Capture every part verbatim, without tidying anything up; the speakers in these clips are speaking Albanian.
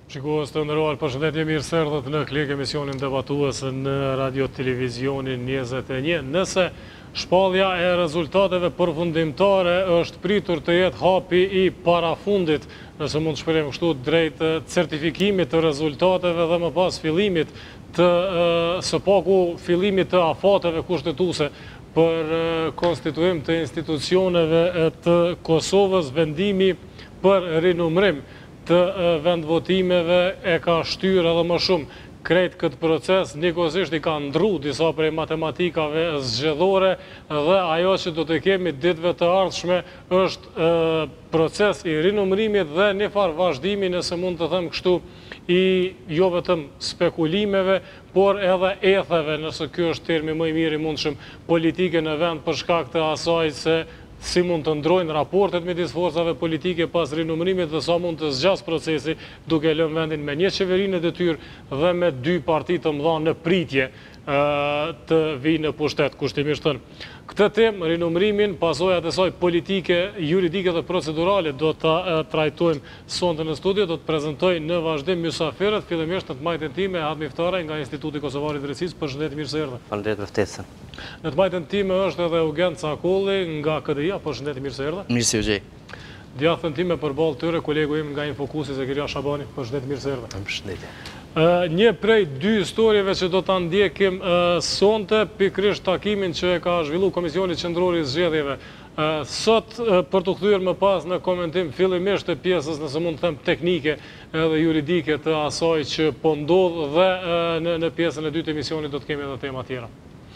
Shikues të nderuar, përshëndetje, mirë se erdhët në Klik, emisionin debatues në Radio Televizionin njëzet e një. Nëse shpallja e rezultateve përfundimtare është pritur të jetë hapi i parafundit, nëse mund të shprehim kështu, drejt certifikimit të rezultateve dhe më pas fillimit të së paku fillimit të afateve kushtetuese për konstituim të institucioneve të Kosovës, vendimi për rinumrim të vendvotimeve e ka shtyr edhe më shumë. Krejt këtë proces njëkohësisht i ka ndru disa prej matematikave zgjedhore dhe ajo që do të kemi ditëve të ardhshme është proces i rinumrimit dhe një farë vazhdimi, nëse mund të them kështu, i jo vetëm spekulimeve, por edhe etheve, nëse kjo është termi më i mirë i mundshëm, politike në vend për shkak të asaj se si mund të ndrojnë raportet midis forcave politike pas rinumrimit dhe sa mund të zgjas procesi duke lënë vendin me një qeveri në detyrë dhe me dy parti të mëdha në pritje të vinë në pushtet, kushtimisht thënë. Këtë temë, rinumrimin, pasojat e saj politike, juridike dhe procedurale do të trajtojmë sonte në studio, do të prezentoj në vazhdim mysafirët, fillimisht në të majtën time Ad Miftare nga Instituti Kosovar i Drejtësisë. Përshëndetje, mirë se erdhe. Faleminderit për ftesën. Në të majtën time është edhe Eugen Cakulli nga K D I-a. Përshëndetje, mirë se erdhe. Mirë se u gjej. Djathtën time përballë tyre, kolegu im nga Infokusi Zekiria Shabani. Përshëndetje, mirë se erdhe. Përshëndetje. Një prej dy historieve që do të ndjekim sonte, pikrisht takimin që ka zhvillu Komisioni Qendror i Zgjedhjeve. Sot, për të kthyer më pas në komentim fillimisht të pjesës, nëse mund të them, teknike edhe juridike të asaj që po ndodh, dhe në pjesën e dytë të emisionit do të kemi edhe tema tjera.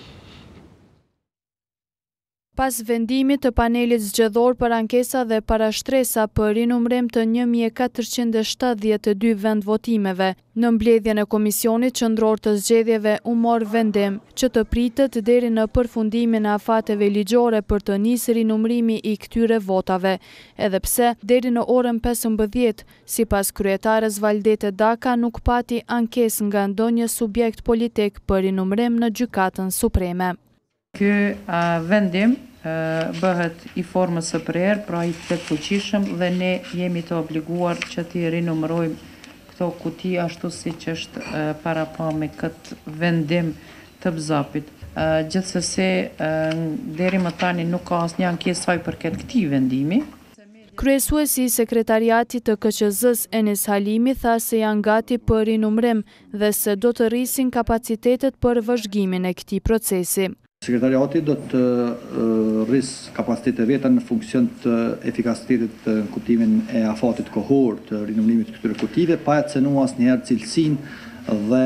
Pas vendimit të panelit zgjedhor për ankesa dhe parashtresa për rinumrim të një mijë e katërqind e shtatëdhjetë e dy vendvotimeve, në mbledhjen e Komisionit Qendror të Zgjedhjeve u mor vendim që të pritet deri në përfundimin e afateve ligjore për të nisë rinumrimi i këtyre votave, edhe pse deri në orën pesëmbëdhjetë, sipas kryetares Valdete Daka, nuk pati ankesë nga ndonjë subjekt politik për rinumrim në Gjykatën Supreme. Ky vendim bëhet i formës së prerë, pra i plot fuqishëm, dhe ne jemi të obliguar që t'i rinumërojmë këto kuti ashtu siç është parapa me këtë vendim të B Z A P-it. Gjithsesi, deri më tani nuk ka asnjë ankesë sa i përket këtij vendimi. Kryesuesi i Sekretariatit të K Q Z-s Enis Halimi tha se janë gati për rinumrim dhe se do të rrisin kapacitetet për vëzhgimin e këtij procesi. Sekretariati do të rris kapacitetet veta në funksion të efikasitetit të kuptimin e afatit kohor të rinumrimit të këtyre kutive, pa e cënuar asnjëherë cilësinë dhe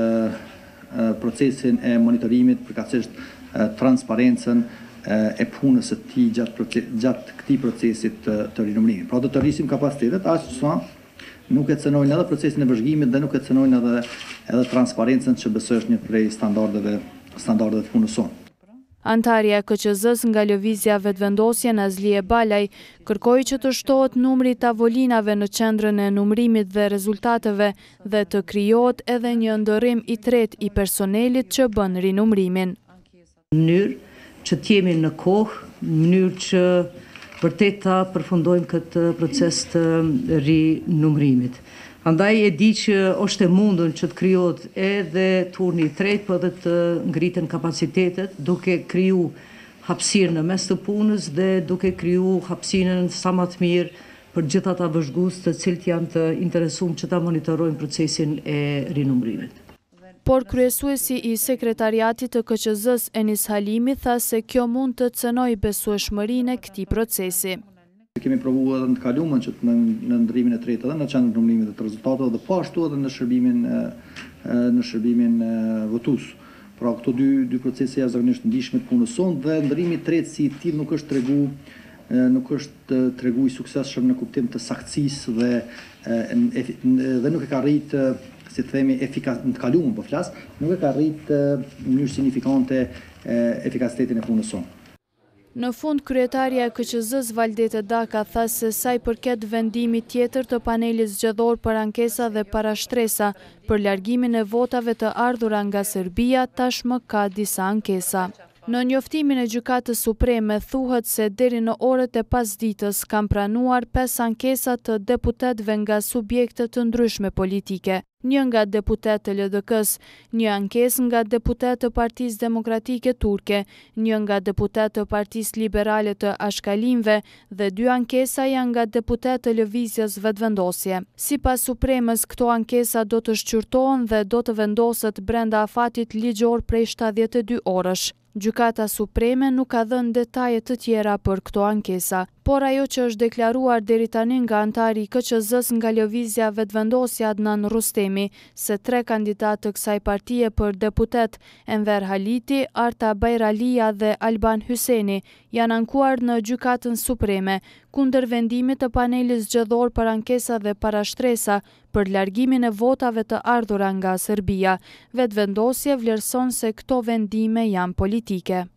procesin e monitorimit, përkatësisht transparencën e punës së tij gjatë gjatë këtij procesit të rinumrimit. Pra do të rrisim kapacitetet aq sa nuk e cënojnë edhe procesin e vëzhgimit dhe nuk e cënojnë edhe edhe transparencën, që besoj është një prej standardeve standardeve të punës sonë. Antarja e K Q Z-s nga lëvizja vetëvendosje Nazlie Balaj kërkoi që të shtohet numri i tavolinave në qendrën e numrimit dhe rezultateve dhe të krijohet edhe një ndërrim i tretë i personelit që bën rinumrimin. Në mënyrë që t'jemi në kohë, në mënyrë që vërtet ta përfundojmë këtë proces të rinumrimit. Andaj e di që është e mundun që të krijohet edhe turni i tretë, por edhe të ngriten kapacitetet, duke kriju hapësirë në mes të punës dhe duke kriju hapësirën sa më të mirë për gjithë ata vëzhgues të cilët janë të interesuar që ta monitorojnë procesin e rinumrimit. Por kryesuesi i Sekretariatit të K Q Z-s Enis Halimi tha se kjo mund të cënojë besueshmërinë e këtij procesi. Kemi provuar edhe në të kaluamën që në, në ndrimin e tretë edhe në qendrën e numrimit të rezultateve dhe po ashtu edhe në shërbimin në shërbimin votues. Pra këto dy dy procese janë zakonisht ndihshme të punës sonë dhe ndrimi i tretë si i tillë nuk është tregu nuk është tregu i suksesshëm në kuptim të saktësisë dhe dhe nuk e ka rrit, si të themi, efikas në të kaluamën po flas, nuk e ka rrit në mënyrë signifikante efikasitetin e punës sonë. Në fund, kryetaria e K Q Z-s Valdete Daka tha se sa i përket vendimit tjetër të panelit zgjedhor për ankesa dhe parashtresa për largimin e votave të ardhura nga Serbia, tashmë ka disa ankesa. Në njoftimin e Gjykatës Supreme thuhet se deri në orët e pasdites kanë pranuar pesë ankesa të deputetëve nga subjekte të ndryshme politike. Një nga deputet të L D K-s, një ankesë nga deputet të Partisë Demokratike Turke, një nga deputet të Partisë Liberale të Ashkalimve dhe dy ankesa janë nga deputet të Lëvizjes Vetëvendosje. Sipas Supremës, këto ankesa do të shqyrtohen dhe do të vendoset brenda afatit ligjor prej shtatëdhjetë e dy orësh. Gjykata Supreme nuk ka dhënë detaje të tjera për këto ankesa, por ajo që është deklaruar deri tani nga antari i K Q Z-s nga Lëvizja Vetëvendosje Adnan Rustemi, se tre kandidatë të kësaj partie për deputet, Enver Haliti, Arta Bajralia dhe Alban Hyseni, janë ankuar në Gjykatën Supreme, kundër vendimit të panelit zgjedhor për ankesa dhe parashtresa për largimin e votave të ardhura nga Serbia. Vetëvendosje vlerëson se këto vendime janë politike.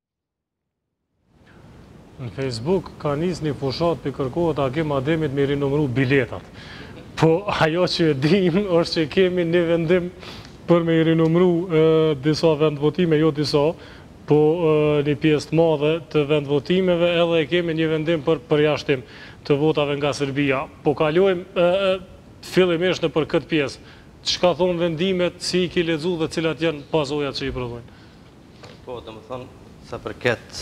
Në Facebook ka nis një fushat për kërkohet Hakim Ademit me rinumëru biletat. Po ajo që e dim është që kemi një vendim për me rinumëru disa vendvotime, jo disa, po një pjesë të madhe të vendvotimeve, edhe e kemi një vendim për përjashtim të votave nga Serbia. Po kalojmë fillimisht në për këtë pjesë. Çka thonë vendimet, si i ki lexu dhe cilat janë pasojat që i prodhojnë? Po, dhe më thonë, sa përket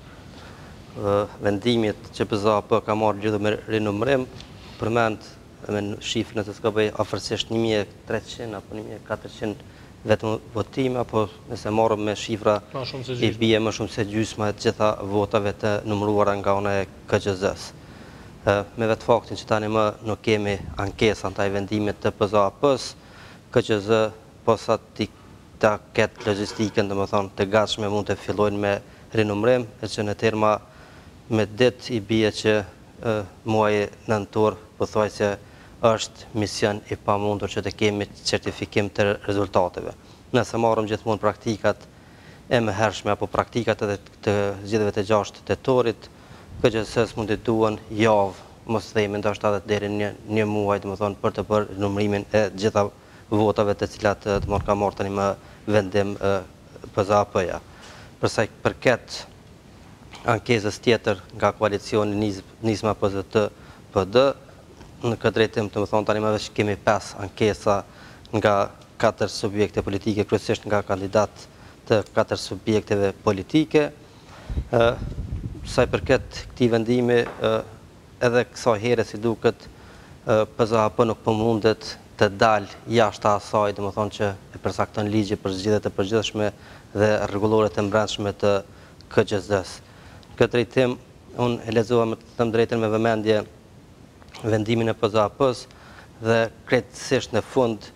vendimit që P Z A P ka marrë gjithë me rinumërim, përmend me shifrën e të skabej afërsisht një mijë e treqind apo një mijë e katërqind vetëm votime, apo nëse marrëm me shifra i bie më shumë se gjysma e gjitha votave të numëruara nga ona e K Q Z-s. Me vetë faktin që tani më nuk kemi ankesa ndaj vendimit të P Z A P-s, K Q Z posa ta ketë logjistikën, domethënë të gatshme mund të fillojnë me rinumërim, e që në terma me dit i bie që muaji nëntor pothuajse është mision i pamundur që të kemi certifikim të rezultateve. Nëse marrëm gjithmonë praktikat e mëhershme apo praktikat edhe të zgjedhjeve të gjashtë tetorit, K Q Z-s mund të duan javë, mos themi ndoshta edhe deri në një muaj, domethënë për të bërë numërimin e gjitha votave të cilat të ka marrë tani më vendim P Z A P-ja. Përsa i përket ankesës tjetër nga koalicioni Nisma P Z T P D, në këtë drejtim të më thonë tani më veç kemi pesë ankesa nga katër subjekte politike, kryesisht nga kandidat të katër subjekteve politike. Sa i përket këtij vendimi, edhe kësaj here si duket P Z A P nuk po mundet të dalë jashtë asaj, domethënë që e përcakton ligji për zgjedhjet e përgjithshme dhe rregullore të brendshme të K Q Z-s. Këtë drejtim, unë e lexova me të them drejtën me vëmendje vendimin e P Z A P-s dhe krejtësisht në fund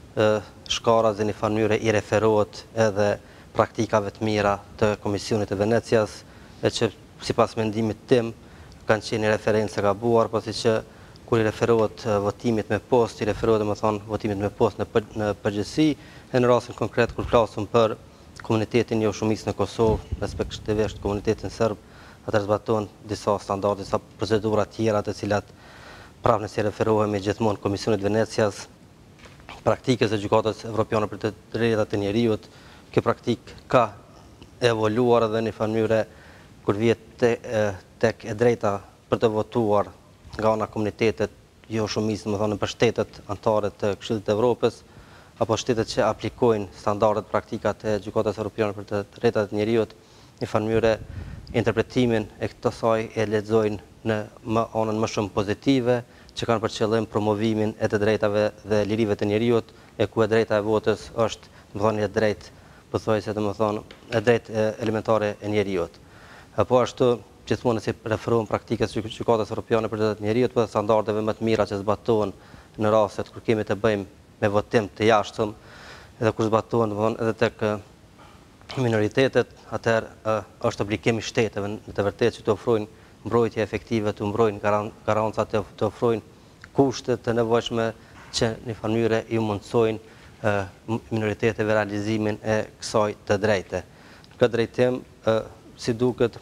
shkara në një mënyrë i referohet edhe praktikave të mira të Komisionit të Venecias, e që sipas mendimit tim kanë qenë referencë gabuar, pasi që kur i referohet votimit me postë, i referohet domethënë votimit me postë në përgjithësi, e në rastin konkret kur flasim për komunitetin jo shumicë në Kosovë, respektivisht komunitetin serb, atër zbatohen disa standarde, disa procedura tjera të cilat prapë nëse referohemi gjithmonë Komisionit Venecias, praktikës e Gjykatës Evropiane për të drejtat e njerëzit, kjo praktik ka evoluar edhe në mënyrë kur vjet tek e drejta për të votuar nga ana komunitetet jo shumicë, domethënë për shtetet anëtare të Këshillit të Evropës, apo shtetet që aplikojnë standardet praktikat e Gjykatës Evropiane për të drejtat e njerëzit, në mënyrë interpretimin e kësaj e lexojnë në më anën më shumë pozitive, që kanë për qëllim promovimin e të drejtave dhe lirive të njerëzit, e ku e drejta e votës është, domethënë e drejtë, pothuajse domethënë e drejtë elementare e njerëzit. Apo ashtu gjithmonë si referohen praktikës së Gjykatës Evropiane për të drejtat e njerëzit dhe standardeve më të mira që zbatohen në rastet kur kemi të bëjmë me votim të jashtëm, edhe kur zbatohen domethënë edhe tek minoritetet, atëherë është obligimi i shteteve në të vërtetë që të ofrojnë mbrojtje efektive, të mbrojnë garanca, të ofrojnë kushte të nevojshme që në mënyrë i mundsojnë minoriteteve realizimin e kësaj të drejte. Në këtë drejtim, si duket,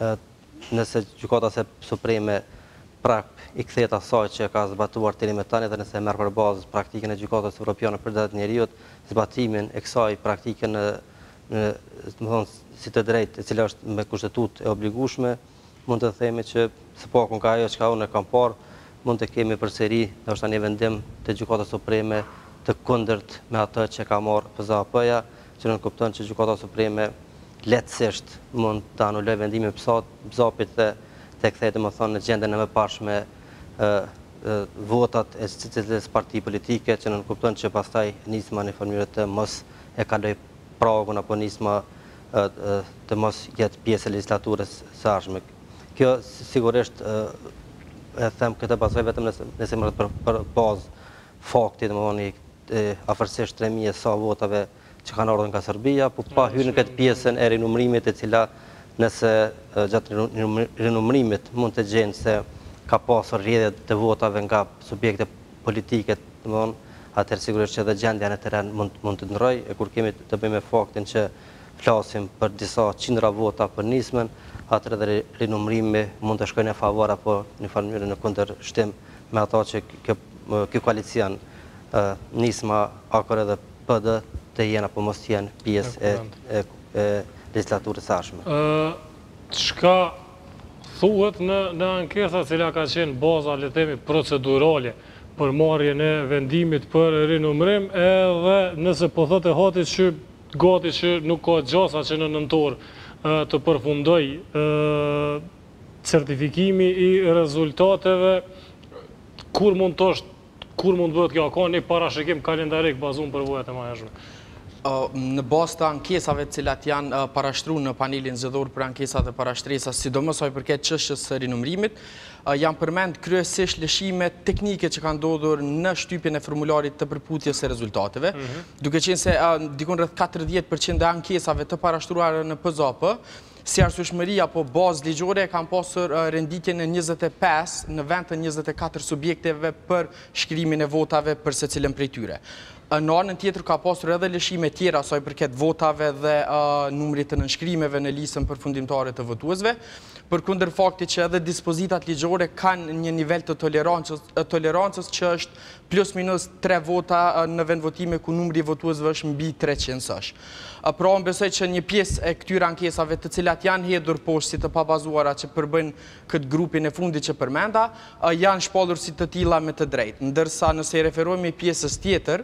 nëse Gjykata Supreme prap i kthehet asaj që ka zbatuar deri më tani dhe nëse merr përballë praktikën e Gjykatës Evropiane për drejtat e njerëzit, zbatimin e kësaj praktike në më thonë, si të drejtë, e cila është me kushtetut e obligueshme, mund të themi që së pakun ka ajo që unë e kam parë, mund të kemi përsëri, ndoshta një vendim të Gjykatës Supreme të kundërt me atë që ka marrë P Z A P-ja, që nënë kupton që Gjykata Supreme lehtësisht mund të anuloj vendimin e P Z A P-it dhe të kthehet më thonë në gjendjen e mëparshme votat e cilës parti politike, që nënë kupton që pastaj nisma në mënyrë të mos e kaloj pragun apo nisma të mos jetë pjesë e legislaturës së ardhshme. Kjo sigurisht e them këtë bazoj vetëm nëse më rrët për bazë faktit, më thonë afërsisht tre mijë sa votave që kanë ardhur nga Serbia, po pa hyrë në këtë pjesën e rinumërimit, e cila nëse gjatë rinumërimit mund të gjenë se ka pasur rrjedhje të votave nga subjekte politike, më thonë, atëherë sigurisht që edhe gjendja në teren mund të ndrojë, e kur kemi të bëjmë faktin që flasim për disa qindra vota për nismën, atëherë edhe rinumërimi mund të shkojnë në favor apo në farë mënyrë në kundërshtim me ata që ky koalicion nisma akor edhe P D të jenë apo mos jenë pjesë e legislaturës së ardhshme. Çka thuhet në ankesa cila ka qenë baza le të themi procedurale për marrjen e vendimit për rinumërim, edhe nëse po thotë hati që gati që nuk ka gjasa që në nëntor të përfundoj certifikimi i rezultateve, kur mund të është, kur mund bëhet kjo, ka një parashikim kalendarik bazum për vojat e majashme? Në bazë të ankesave cilat janë parashtru në panelin zgjedhor për ankesat dhe parashtresa, sidomos sa i përket çështjes së rinumërimit, janë përmend kryesisht lëshime teknike që kanë ndodhur në shtypjen e formularit të përputhjes së rezultateve, duke qenë se dikon rreth katërdhjetë përqind e ankesave të parashtruara në P Z A P, si arsyeshmëri apo bazë ligjore kanë pasur renditjen e njëzet e pesë në vend të njëzet e katër subjekteve për shkrimin e votave për secilën prej tyre. Në anën tjetër ka pasur edhe lëshime tjera sa i përket votave dhe numrit të nënshkrimeve në listën përfundimtare të votuesve, përkundër faktit që edhe dispozitat ligjore kanë një nivel të tolerancës që është plus minus tre vota në vendvotime ku numri i votuesve është mbi treqind. Pra unë besoj që një pjesë e këtyre ankesave të cilat janë hedhur poshtë si të pabazuara që përbëjnë këtë grupin e fundit që përmenda, janë shpallur si të tilla me të drejtë, ndërsa nëse i referohemi pjesës tjetër,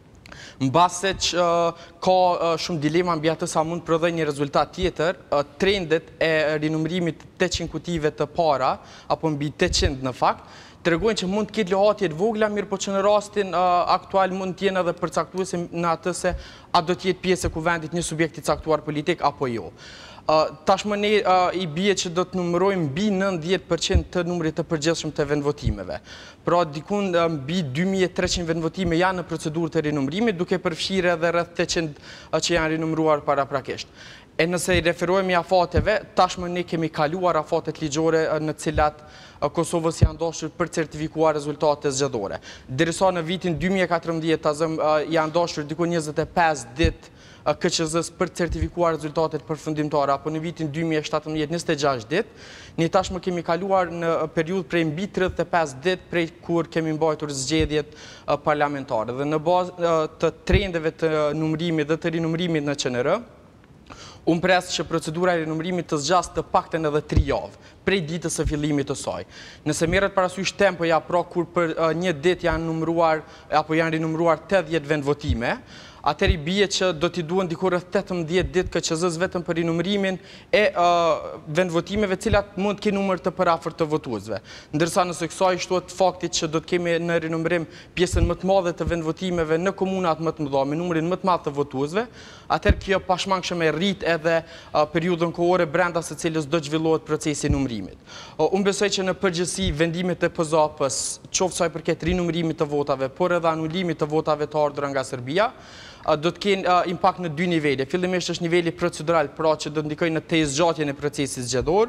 mbase që ka shumë dilema mbi atë sa mund prodhoj një rezultat tjetër, trendet e rinumërimit tetëqind kutive të para, apo mbi tetëqind në fakt, tregojnë që mund të ketë lohatje të vogla, mirë po që në rastin aktual mund të jenë edhe përcaktuese në atë se a do të jetë pjesë e kuvendit një subjekt i caktuar politik apo jo. Tashmë ne i bie që do të numërojmë mbi nëntëdhjetë përqind të numrit të përgjithshëm të vendvotimeve. Pra dikun mbi dy mijë e treqind vendvotime janë në procedurë të rinumërimit, duke përfshirë edhe rreth tetëqind që janë rinumëruar paraprakisht. E nëse i referohemi afateve, tashmë ne kemi kaluar afatet ligjore në cilat Kosovës janë dashur për certifikuar rezultate zgjedhore. Derisa në vitin dy mijë e katërmbëdhjetë tazëm janë dashur diku njëzet e pesë ditë K Q Z-s për certifikuar rezultatet përfundimtare, apo në vitin dy mijë e shtatëmbëdhjetë njëzet e gjashtë ditë, ne tashmë kemi kaluar në periudhë prej mbi tridhjetë e pesë ditë prej kur kemi mbajtur zgjedhjet parlamentare. Dhe në bazë të trendeve të numërimit dhe të rinumërimit në Q N R, unë pres që procedura e rinumërimit të zgjasë të pakten edhe tri javë, prej ditës së fillimit të saj. Nëse merret parasysh tempoja, pra kur për një ditë janë numëruar apo janë rinumëruar tetëdhjetë vendvotime, atëri bie që do t'i duhen diku rreth tetëmbëdhjetë ditë K Q Z-s vetëm për rinumërimin e vendvotimeve cilat mund të kenë numër të parafort të votuesve. Ndërsa nëse kësaj shtohet faktit që do të kemi në rinumërim pjesën më të madhe të vendvotimeve në komunat më të mëdha me numrin më të madh të votuesve, atëherë kjo pashmangshëm e rrit edhe periudhën kohore brenda së cilës do zhvillohet procesi i numërimit. Unë besoj që në përgjithësi vendimet e P Z A P-s, qoftë sa i përket rinumërimit të votave, por edhe anulimit të votave të ardhura nga Serbia, do të kenë impakt në dy nivele. Fillimisht është niveli procedural, pra që do të ndikojë në tezgjatjen e procesit zgjedhor,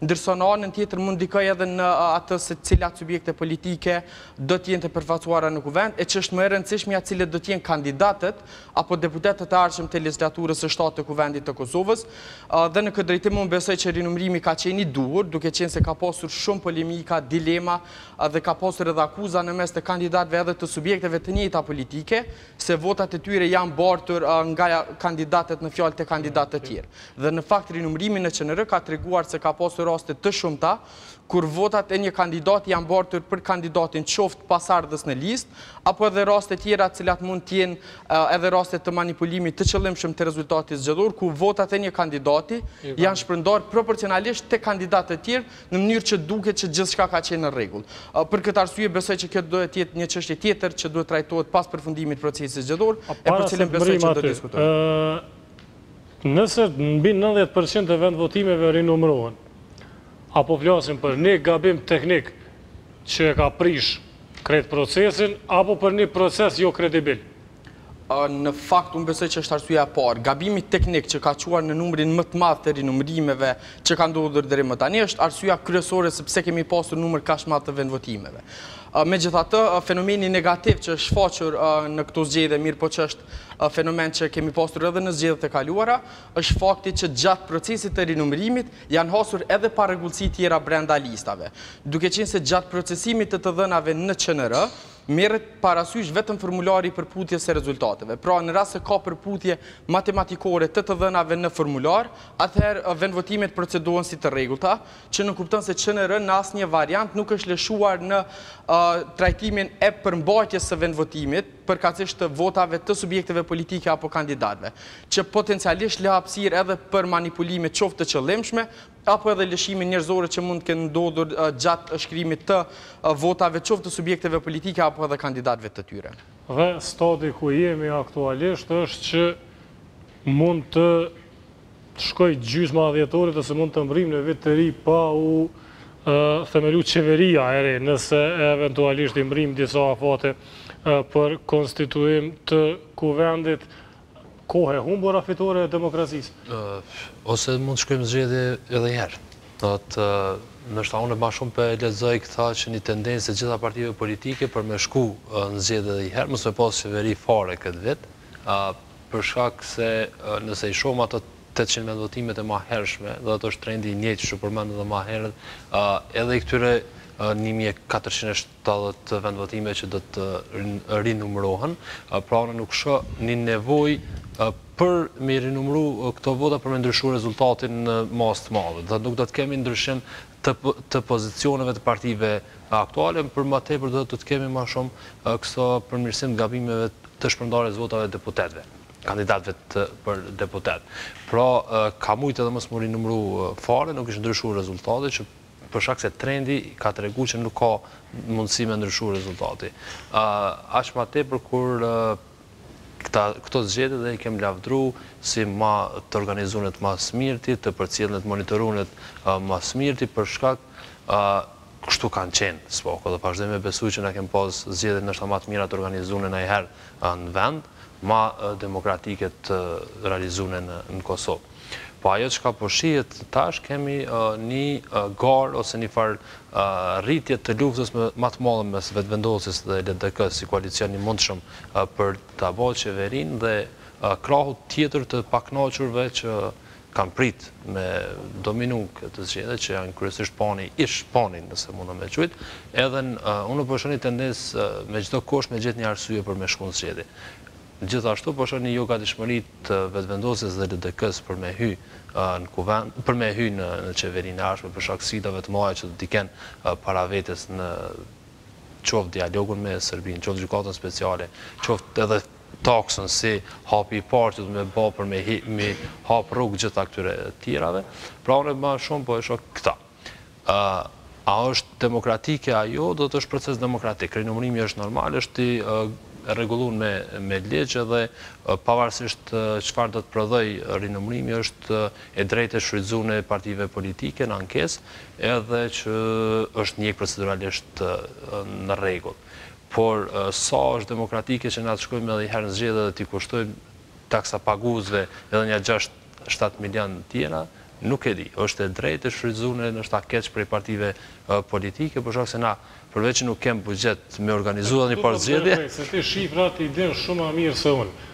ndërsa në anën tjetër mund ndikoj edhe në atë se cilat subjekte politike do t'jenë të përfaqësuara në kuvend, e që është më e rëndësishmja cilët do t'jenë kandidatët apo deputetët e ardhshëm të legislaturës së shtatë të kuvendit të Kosovës. Dhe në këtë drejtim unë besoj që rinumrimi ka qenë i duhur, duke qenë se ka pasur shumë polemika, dilema dhe ka pasur edhe akuza në mes të kandidatëve edhe të subjekteve të njëjta politike, se votat e tyre janë bartur nga kandidatët në fjalë të kandidatë të tjerë. Dhe në fakt rinumrimi në Q N R ka treguar se ka pasur raste të shumta kur votat e një kandidati janë bartur për kandidatin qoftë pasardhës në listë, apo edhe raste tjera cilat mund t'jenë edhe raste të manipulimit të qëllimshëm të rezultatit zgjedhor, ku votat e një kandidati janë shpërndar proporcionalisht të kandidatë të tjerë në mënyrë që duket që gjithçka ka qenë në rregull. Për këtë arsye besoj që kjo duhet të jetë një çështje tjetër që duhet trajtohet pas përfundimit të procesit zgjedhor, e për cilën besoj që do diskutojmë. Nëse mbi nëntëdhjetë përqind të vendvotimeve rinumërohen, apo flasim për një gabim teknik që ka prish krejt procesin, apo për një proces jo kredibil? Në fakt, unë besoj që është arsyeja e parë. Gabimi teknik që ka quar në numrin më të madh të rinumërimeve që ka ndodhur deri më tani është arsyeja kryesore sepse kemi pasur numër kaq të madh të vendvotimeve. Megjithatë, fenomeni negativ që është shfaqur në këto zgjedhje, mirë po që është fenomen që kemi pasur edhe në zgjedhjet e kaluara, është fakti që gjatë procesit të rinumërimit janë hasur edhe parregullsi tjera brenda listave. Duke qenë se gjatë procesimit të të dhënave në Q N R, merret parasysh vetëm formulari i përputjes së rezultateve. Pra, në rast se ka përputje matematikore të të dhënave në formular, atëherë vendvotimet procedohen si të rregullta, që në kupton se Q N R në asnjë variant nuk është lëshuar në trajtimin e përmbajtjes së vendvotimit përkatësisht të votave të subjekteve politike apo kandidatëve, që potencialisht lë hapësirë edhe për manipulime qoftë të qëllimshme, apo edhe lëshime njerëzore që mund të kenë ndodhur gjatë shkrimit të votave qoftë të subjekteve politike apo edhe kandidatëve të tyre. Dhe stadi ku jemi aktualisht është që mund të shkoj gjysma dhjetorit ose mund të mbrim në vit të ri pa u themelu qeveria e re, nëse eventualisht i mbrim disa afate për konstituim të kuvendit, kohë e humbur a fitore e demokracisë? Ose mund të shkojmë zgjedhje edhe herë. Nështë unë ma shumë për lexoj këta që një tendencë e gjitha partive politike për me shku në zgjedhje edhe herë, mësë me pas qeveri fare këtë vit, për shkak se nëse i shohim ato tetëqind vendvotimet e ma hershme, dhe ato është trendi i njëjtë që përmendëm edhe ma herët, edhe i këtyre një mijë e katërqind e shtatëdhjetë vendvotime që do të rinumërohen, pra unë nuk shoh një nevojë për me rinumëru këto vota për me ndryshu rezultatin në masë të madhe. Dhe nuk do të kemi ndryshim të pozicioneve të partive aktuale, për ma tepër do të kemi ma shumë këso përmirësim gabimeve të shpërndarjes votave deputetve, kandidatëve për deputet. Pra, ka mujtë edhe mësë më rinumëru fare, nuk ishë ndryshu rezultate, që për shkak se trendi ka të regu që nuk ka mundësi me ndryshu rezultati. Aq ma tepër kur këto zgjedhje dhe i kem lavdru si ma të organizunet ma smirti, të përcjellnet monitorunet ma smirti, për shkak kështu kanë qenë s'poko, dhe pashtë dhe me besu që na kem pas zgjedhje nështë ma të mira të organizune në i herë në vend, ma demokratike të realizune në Kosovë. Po ajo që ka përshijet tash, kemi një garë ose një farë rritje të luftës më të madhe mes vetëvendosis dhe L D K si koalicion një mundshëm për të abo qeverin dhe krahu tjetër të paknaqurve që kanë prit me dominu këtë zgjedhje, që janë kryesisht pani, ish pani nëse mundëm me qujt, edhe unë përshë një tendencë me çdo kusht me gjetë një arsye për me shku në zgjedhje. Gjithashtu, përshë një jo gatishmëri të vetëvendosis dhe L D K-s për me hy në kuvend, për me hy në qeverinë e ardhshme, për shkak sfidave të mëdha që do t'i kenë para vetes në qoftë dialogun me Serbinë, qoftë gjykatën speciale, qoftë edhe taksën si hapi i parë që do me bë për me hap rrugë gjitha këtyre tjerave. Pra unë më shumë po e shoh këta. A është demokratike ajo, do të është proces demokratik. Rinumërimi është normal, është i rregullun me ligj dhe pavarësisht çfarë do të prodhoj rinumërimi është e drejtë e shfrytzuar e partive politike në ankesë, edhe që është njëjtë proceduralisht në rregull. Por sa është demokratike që na të shkojmë edhe herë në zgjedhje dhe t'i kushtojmë taksa paguesve edhe një gjashtë shtatë milion tjera, nuk e di. Është e drejtë të shfrytzuar në shta keq prej partive politike, për shkak se na përveç që nuk kem buxhet me organizuar një parë zgjedhje. Se ti shifrat i din shumë më mirë se unë.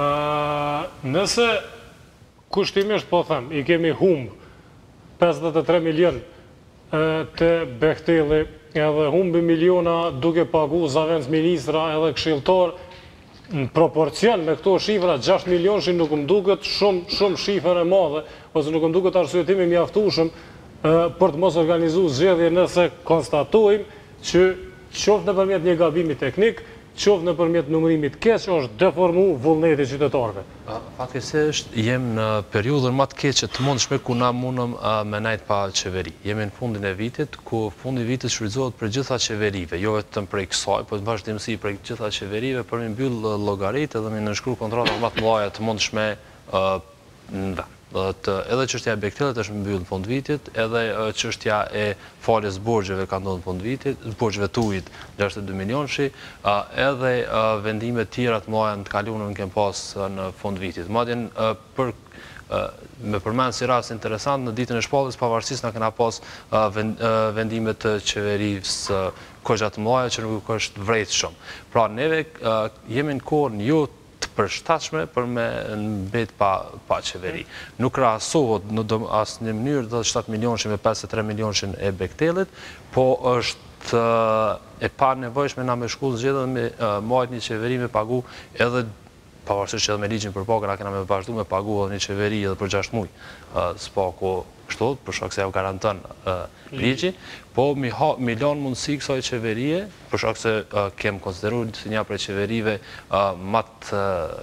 Nëse kushtimisht po them, i kemi humb pesëdhjetë e tre milion të Behteli, edhe humbi miliona duke pagu zavendës ministra edhe këshilltar, në proporcion me këto shifra, gjashtë milion shi nuk më duket shumë shumë shifër e madhe, ose nuk më duket arsyetimi mjaftueshëm për të mos organizuar zgjedhje nëse konstatojmë që qoftë nëpërmjet një gabimi teknik, qoftë nëpërmjet numërimit keq, është deformu vullneti qytetarëve. Fatkeqësisht jem në periudhën më të keqe të mundshme ku na mundëm me nejt pa qeveri. Jemi në fundin e vitit, ku fundi i vitit shfrytëzohet për gjitha qeverive, jo vetëm prej kësaj, por në vazhdimsi prej gjitha qeverive për me mbyll llogaritë dhe me nënshkruar kontrata më të mëdha të mundshme në vend. Edhe çështja e Behtelit është mbyllur në fund vitit, edhe çështja e faljes borxheve ka ndodhur në fund vitit, borxheve të ujit gjashtëdhjetë e dy milionësh, edhe vendime të tjera të mëdha të kaluara në kem pas në fund vitit. Madje për me përmend si rast interesant, në ditën e shpalljes pavarësisht na kena pas vendime të qeverisë kogja të mëdha që nuk është vërejtshëm. Pra neve jemi në kohën jo përshtatshme për me mbet pa qeveri. Nuk krahasohet në asnjë mënyrë dhe shtatë milionësh me pesëdhjetë e tre milionësh e Behtelit, po është e pa nevojshme na me shkull zgjedhje dhe me marrë një qeveri me pagu edhe pavarësisht që edhe me ligjin për pagë na kena me vazhdu me pagu edhe një qeveri edhe për gjashtë muaj. S'pako kështu, për shkak se ja garanton ligji, po mi lën mundësi kësaj qeverie, për shkak se kem konsideruar si një prej qeverive më të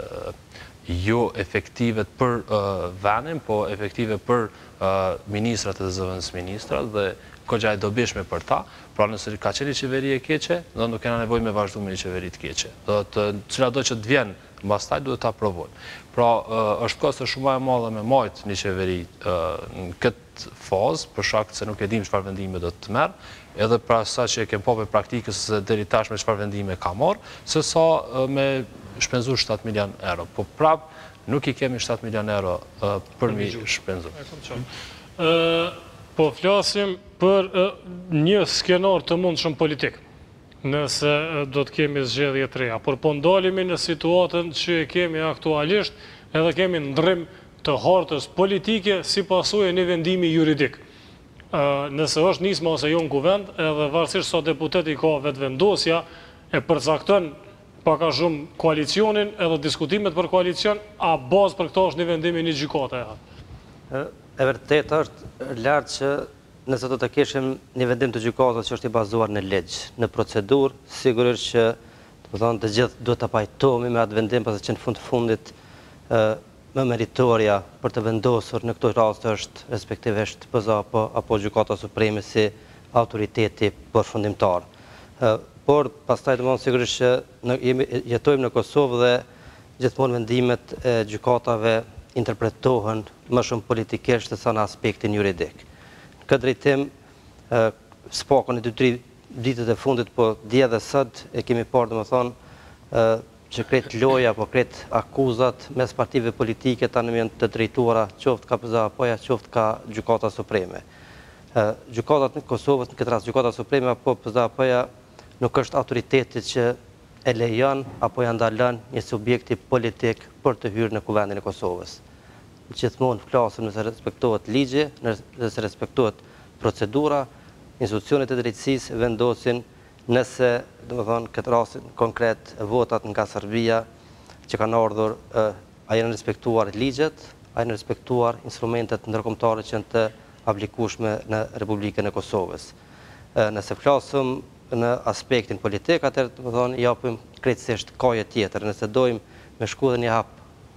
jo efektive për vendin, po efektive për ministrat dhe zëvendës ministrat dhe kogja e dobishme për ta, pra nëse ka qenë një qeveri e keqe, do nuk kena nevojë me vazhdu me një qeveri të keqe. Do të cila do që të vjen mbastaj duhet ta provojnë. Pra është kosto shumë e madhe me majt një qeveri në këtë fazë, për shkak se nuk e dim çfarë vendime do të merr, edhe pra sa që e kem pa për praktikës se deri tashme çfarë vendime ka marr, se sa me shpenzuar shtatë milion euro. Po prap nuk i kemi shtatë milion euro për mi shpenzuar. Po flasim për një skenar të mundshëm politik, nëse do të kemi zgjedhje të reja, por po ndalemi në situatën që e kemi aktualisht, edhe kemi ndrrim të hartës politike si pasojë e një vendimi juridik. Nëse është nisma ose jo në kuvend, edhe varësisht sa deputeti ka vetëvendosja, e përcakton pak a shumë koalicionin, edhe diskutimet për koalicion, a bazë për këto është një vendimi një gjykate e? E vërtet është lartë që nëse do të kishim një vendim të gjykatës që është i bazuar në ligj, në procedurë, sigurisht që të gjithë duhet të pajtohemi me atë vendim, pasi që në fund fundit më meritoria për të vendosur në këto rast është respektivisht P Z A apo apo Gjykata Supreme si autoriteti përfundimtar. Por pastaj domosdoshmë sigurisht që jetojmë në Kosovë dhe gjithmonë vendimet e gjykatave interpretohen më shumë politikisht se sa në aspektin juridik. Në këtë drejtim, s'pakon e dy tre ditët e fundit, po dje dhe sot e kemi parë domethënë që kretë loja apo kretë akuzat mes partive politike tani janë të drejtuara qoftë ka P Z A apoja qoftë ka Gjykata Supreme. Gjykatat në Kosovës, në këtë rast Gjykata Supreme apo P Z A apoja nuk është autoriteti që e lejon apo ja ndalon një subjekti politik për të hyrë në kuvendin e Kosovës. Gjithmonë flasim nëse respektohet ligji, nëse respektohet procedura, institucionet e drejtësisë vendosin nëse, domethënë, këtë rastin konkret votat nga Serbia që kanë ardhur, a janë respektuar ligjet, a janë respektuar instrumentet ndërkombëtare që janë të aplikueshme në Republikën e Kosovës. Nëse flasim në aspektin politik, atëherë domethënë japim krejtësisht kaje tjetër. Nëse dojmë me shku dhe një hap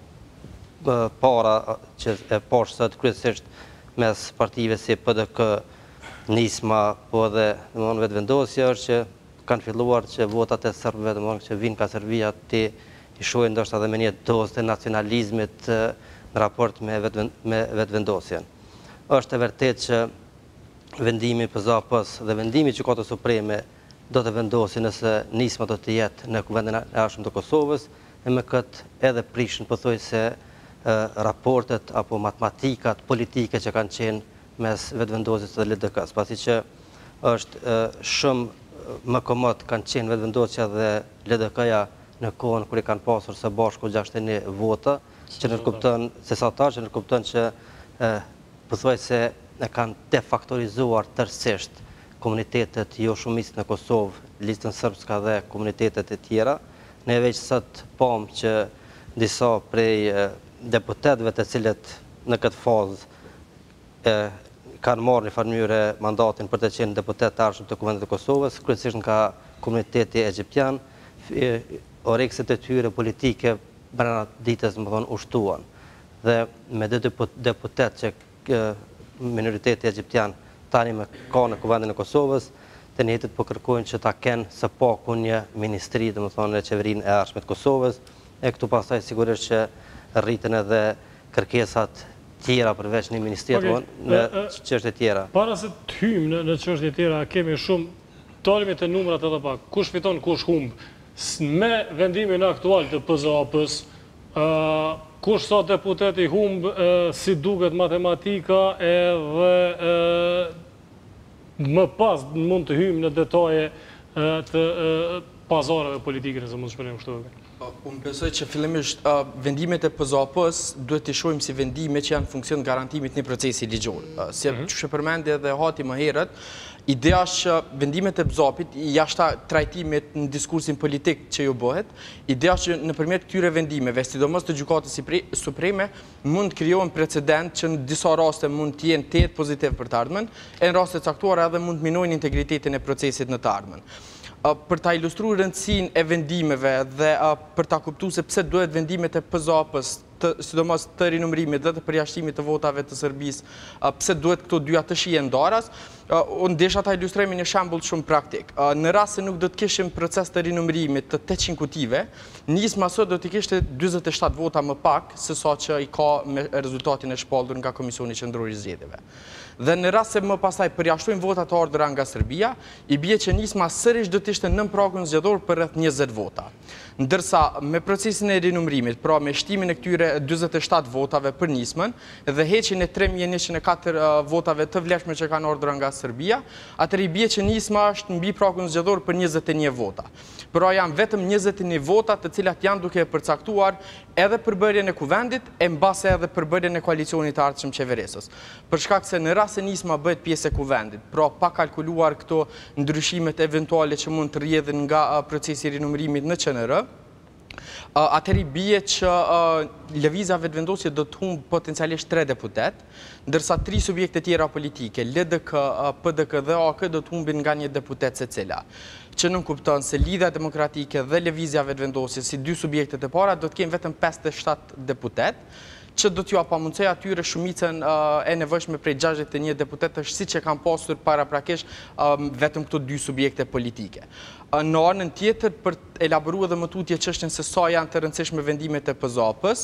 para që e poshtë sot kryesisht mes partive si P D K, Nisma, po edhe domethënë vetëvendosja është që kanë filluar që votat e serbëve domethënë që vinë nga Serbia ti i shohin ndoshta edhe me një dozë të nacionalizmit në raport me vetëvendosjen. Është e vërtetë që vendimi P Z A P-s dhe vendimi i Gjykatës Supreme do të vendosin nëse Nisma do të jetë në kuvendin e jashtëm të Kosovës, e me këtë edhe prishin pothuajse raportet apo matematikat politike që kanë qenë mes vetëvendosjes dhe L D K-s, pasi që është shumë më komod kanë qenë vetëvendosja dhe L D K-ja në kohën kur i kanë pasur së bashku gjashtëdhjetë e një vota, që nënkupton se sa ta, që nënkupton që pothuajse e kanë defaktorizuar tërësisht komunitetet jo shumicë në Kosovë, listën srpska dhe komunitetet e tjera. Ne veç sot pam që disa prej deputetëve të cilët në këtë fazë kanë marrë një farmyre mandatin për të qenë deputet të arshëm të Kuvendit të Kosovës, kryesisht nga komuniteti egjiptian, orekset e tyre politike brenda ditës, më thonë, ushtuan. Dhe me dy deputet që minoriteti egjiptian tani me ka në Kuvendin e Kosovës, të njëjtët po kërkojnë që ta kenë së paku një ministri, dhe më thonë, në qeverinë e arshme të Kosovës, e këtu pastaj sigurisht që rritën edhe kërkesat tjera përveç një ministri në çështje tjera. Para se të hymë në çështje tjera, kemi shumë, talemi të numrat edhe pak, kush fiton, kush humb, me vendimin aktual të P Z A P-s, kush sa deputeti humb, si duket matematika, edhe më pas mund të hymë në detaje të pazareve politike, nëse mund të shprehim kështu. Unë besoj që fillimisht vendimet e P Z A P-s duhet të shohim si vendime që janë funksion garantimit një procesi ligjor. Si që përmendi edhe Hati më herët, ideja është që vendimet e P Z A P-it, jashta trajtimit në diskursin politik që ju bëhet, ideja është që nëpërmjet këtyre vendimeve, sidomos të Gjykatës Supreme, mund të krijohen precedent që në disa raste mund të jenë tetë pozitiv për të ardhmen, e në raste caktuara edhe mund të minojnë integritetin e procesit në të ardhmen. Për ta ilustru rëndësin e vendimeve dhe për ta kuptu se pse duhet vendimet e P Z A P-s, sidomos të rinumrimit dhe të përjashtimit të votave të Serbisë, pse duhet këto dyja të shihen ndaras, unë desha ta ilustrojmë një shembull shumë praktik. Në rast se nuk do të kishim proces të rinumrimit të tetëqind kutive, nisma sot do të kishte dyzet e shtatë vota më pak se sa që i ka me rezultatin e shpallur nga Komisioni Qendror i Zgjedhjeve. Dhe në rast se më pastaj përjashtojnë votat të ardhura nga Serbia, i bie që nisma sërish do të ishte nën pragun zgjedhor për rreth njëzet vota. Ndërsa me procesin e rinumrimit, pra me shtimin e këtyre dyzet e shtatë votave për nismën dhe heqjen e tre mijë njëqind e katër votave të vlefshme që kanë ardhur nga Serbia, atëherë i bie që nisma është mbi pragun zgjedhor për njëzet e një vota. Pra janë vetëm njëzet e një vota të cilat janë duke përcaktuar edhe përbërjen e kuvendit e mbase edhe përbërjen e koalicionit të ardhshëm qeverisës. Për shkak se në rast se nisma bëhet pjesë e kuvendit, pra pa kalkuluar këto ndryshimet eventuale që mund të rrjedhin nga procesi i rinumrimit në Q N R, atëri bie që lëvizja vetëvendosje do të humbë potencialisht tre deputet, ndërsa tri subjekte tjera politike, L D K, P D K dhe A K do të humbin nga një deputet secila, që nënkupton se Lidhja Demokratike dhe lëvizja vetëvendosje si dy subjektet e para do të kenë vetëm pesëdhjetë e shtatë deputet, që do t'ju apamundsoj atyre shumicën e nevojshme prej gjashtëdhjetë e një deputetësh siç e kanë pasur paraprakish vetëm këto dy subjekte politike. Në anën tjetër, për të elaboruar dhe më tutje çështjen se sa janë të rëndësishme vendimet e P Z A P-s,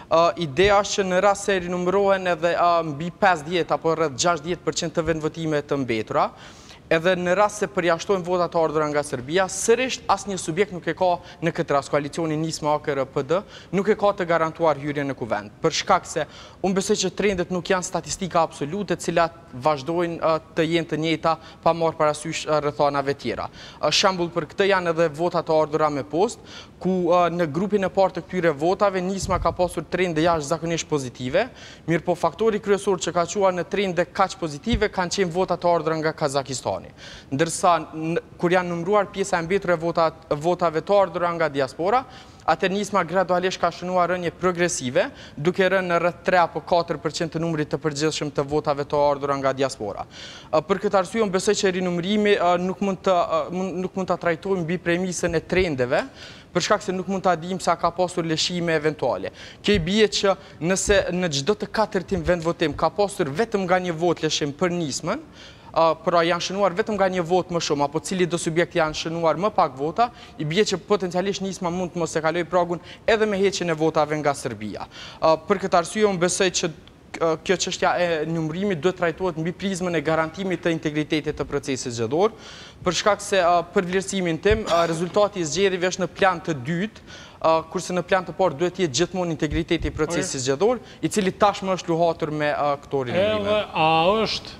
ideja është që në rast se rinumërohen edhe mbi pesëdhjetë apo rreth gjashtëdhjetë përqind të vendvotime të mbetura, edhe në rast se përjashtojnë votat të ardhura nga Serbia, sërish asnjë subjekt nuk e ka në këtë rast, koalicioni nisma A K R P D, nuk e ka të garantuar hyrjen në kuvend. Për shkak se unë besoj që trendet nuk janë statistika absolute, të cilat vazhdojnë të jenë të njëjta pa marrë parasysh rrethanave tjera. Shembull për këtë janë edhe votat të ardhura me post, ku në grupin e parë të këtyre votave nisma ka pasur trende jashtëzakonisht pozitive, mirë po faktori kryesor që ka çuar në trende kaq pozitive kanë qenë votat të ardhura nga Kazakistani. Ndërsa kur janë numëruar pjesa e mbetur e votave të ardhura nga diaspora, atë nisma gradualisht ka shënuar rënje progresive, duke rënë në rreth tre apo katër përqind të numrit të përgjithshëm të votave të ardhura nga diaspora. Për këtë arsye, unë besoj që rinumërimi nuk mund të nuk mund ta trajtojmë mbi premisën e trendeve, për shkak se nuk mund ta dimë sa ka pasur lëshime eventuale. Kjo i bie që nëse në çdo të katërtim vendvotim ka pasur vetëm nga një vot lëshim për nismën, pra janë shënuar vetëm nga një vot më shumë, apo cili do subjekt janë shënuar më pak vota, i bie që potencialisht nisma mund të mos e kaloj pragun edhe me heqjen e votave nga Serbia. Për këtë arsye, unë besoj që kjo çështja e numërimit duhet trajtohet mbi prizmën e garantimit të integritetit të procesit zgjedhor, për shkak se për vlerësimin tim, rezultati i zgjedhjeve është në plan të dytë, kurse në plan të parë duhet jetë gjithmonë integriteti i procesit zgjedhor, i cili tashmë është luhatur me këto rinumrime. Edhe a është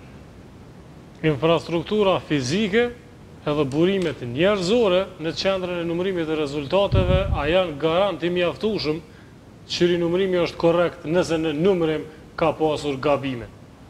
infrastruktura fizike edhe burimet njerëzore në qendrën e numërimit të rezultateve, a janë garant i mjaftueshëm që rinumrimi është korrekt nëse në numërim ka pasur gabime?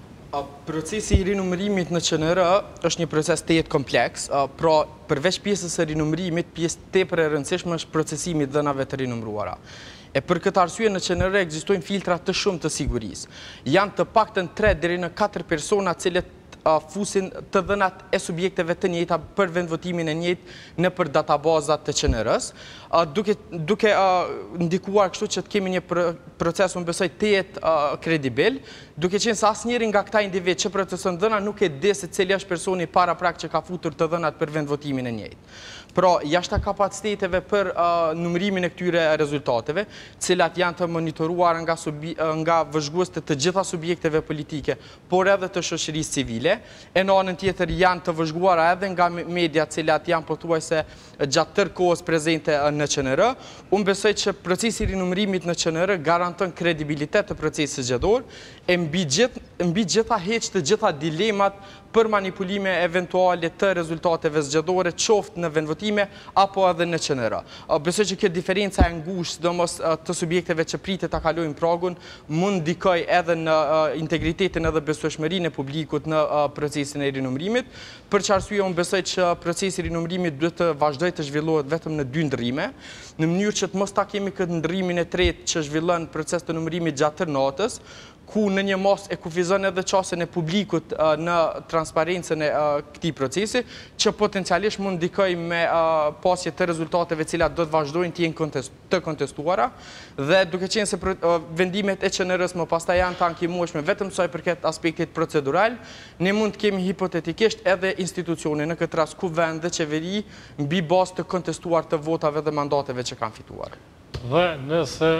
Procesi i rinumërimit në Q N R është një proces të jetë kompleks, pra përveç pjesës e rinumërimit, pjesë tepër e rëndësishme është procesimi i dhënave të rinumruara. E për këtë arsye në Q N R ekzistojnë filtra të shumë të sigurisë. Janë të paktën tre deri në katër persona cilët fusin të dhënat e subjekteve të njëjta për vendvotimin e njëjtë në për databazat të Q N R-s, duke ndikuar kështu që të kemi një proces unë besoj të jetë kredibil, duke qenë se asnjëri nga këta individ që proceson dhëna nuk e di se cili është personi para prak që ka futur të dhënat për vendvotimin e njëjtë. Pra, jashta kapaciteteve për numërimin e këtyre rezultateve, cilat janë të monitoruar nga vëzhguesit të gjitha subjekteve politike, por edhe të shoqërisë civile, e në anën tjetër janë të vëzhguara edhe nga media cilat janë pothuajse gjatë tërë kohës prezente në Q N R. Unë besoj që procesi i rinumërimit në Q N R garanton kredibilitet të procesit zgjedhor, e mbi gjitha heq të gjitha dilemat për manipulime eventuale të rezultateve zgjedhore, qoftë në vendvotime apo edhe në Q N R. Besoj që kjo diferenca e ngushtë, sidomos të subjekteve që pritet ta kalojnë pragun, mund ndikoj edhe në integritetin edhe besueshmërinë e publikut në procesin e rinumërimit. Për që arsye unë besoj që procesi i rinumërimit duhet të vazhdojë të zhvillohet vetëm në dy ndrrime, në mënyrë që të mos ta kemi këtë ndrrimin e tretë që zhvillon proces të numërimit gjatë tërë natës, ku në një mos e kufizon edhe qasjen e publikut në transparencën e këtij procesi, që potencialisht mund ndikoj me pasje të rezultateve cilat do të vazhdojnë të jenë të kontestuara, dhe duke qenë se vendimet e Q N R-s më pastaj janë të ankimueshme vetëm sa i përket aspektit procedural, ne mund të kemi hipotetikisht edhe institucione, në këtë rast kuvend dhe qeveri, mbi bazë të kontestuar të votave dhe mandateve që kanë fituar. Dhe nëse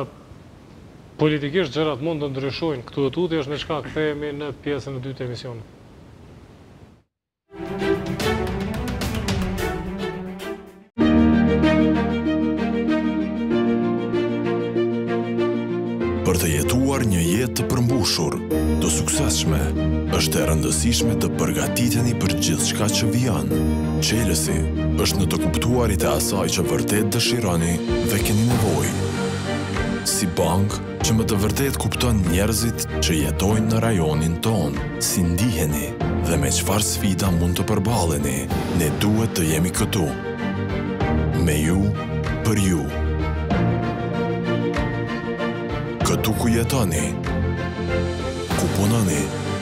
politikisht gjërat mund të ndryshojnë, këtu e tuti është në çka kthehemi në pjesën e dytë të emisionit. Për të jetuar një jetë të përmbushur, të suksesshme, është e rëndësishme të përgatiteni për gjithçka që vjen. Çelësi është në të kuptuarit e asaj që vërtet dëshironi dhe keni nevojë. Si bank që më të vërtet kupton njerëzit që jetojnë në rajonin tonë, si ndiheni dhe me çfarë sfida mund të përballeni, ne duhet të jemi këtu. Me ju, për ju. Këtu ku jetoni, ku punoni,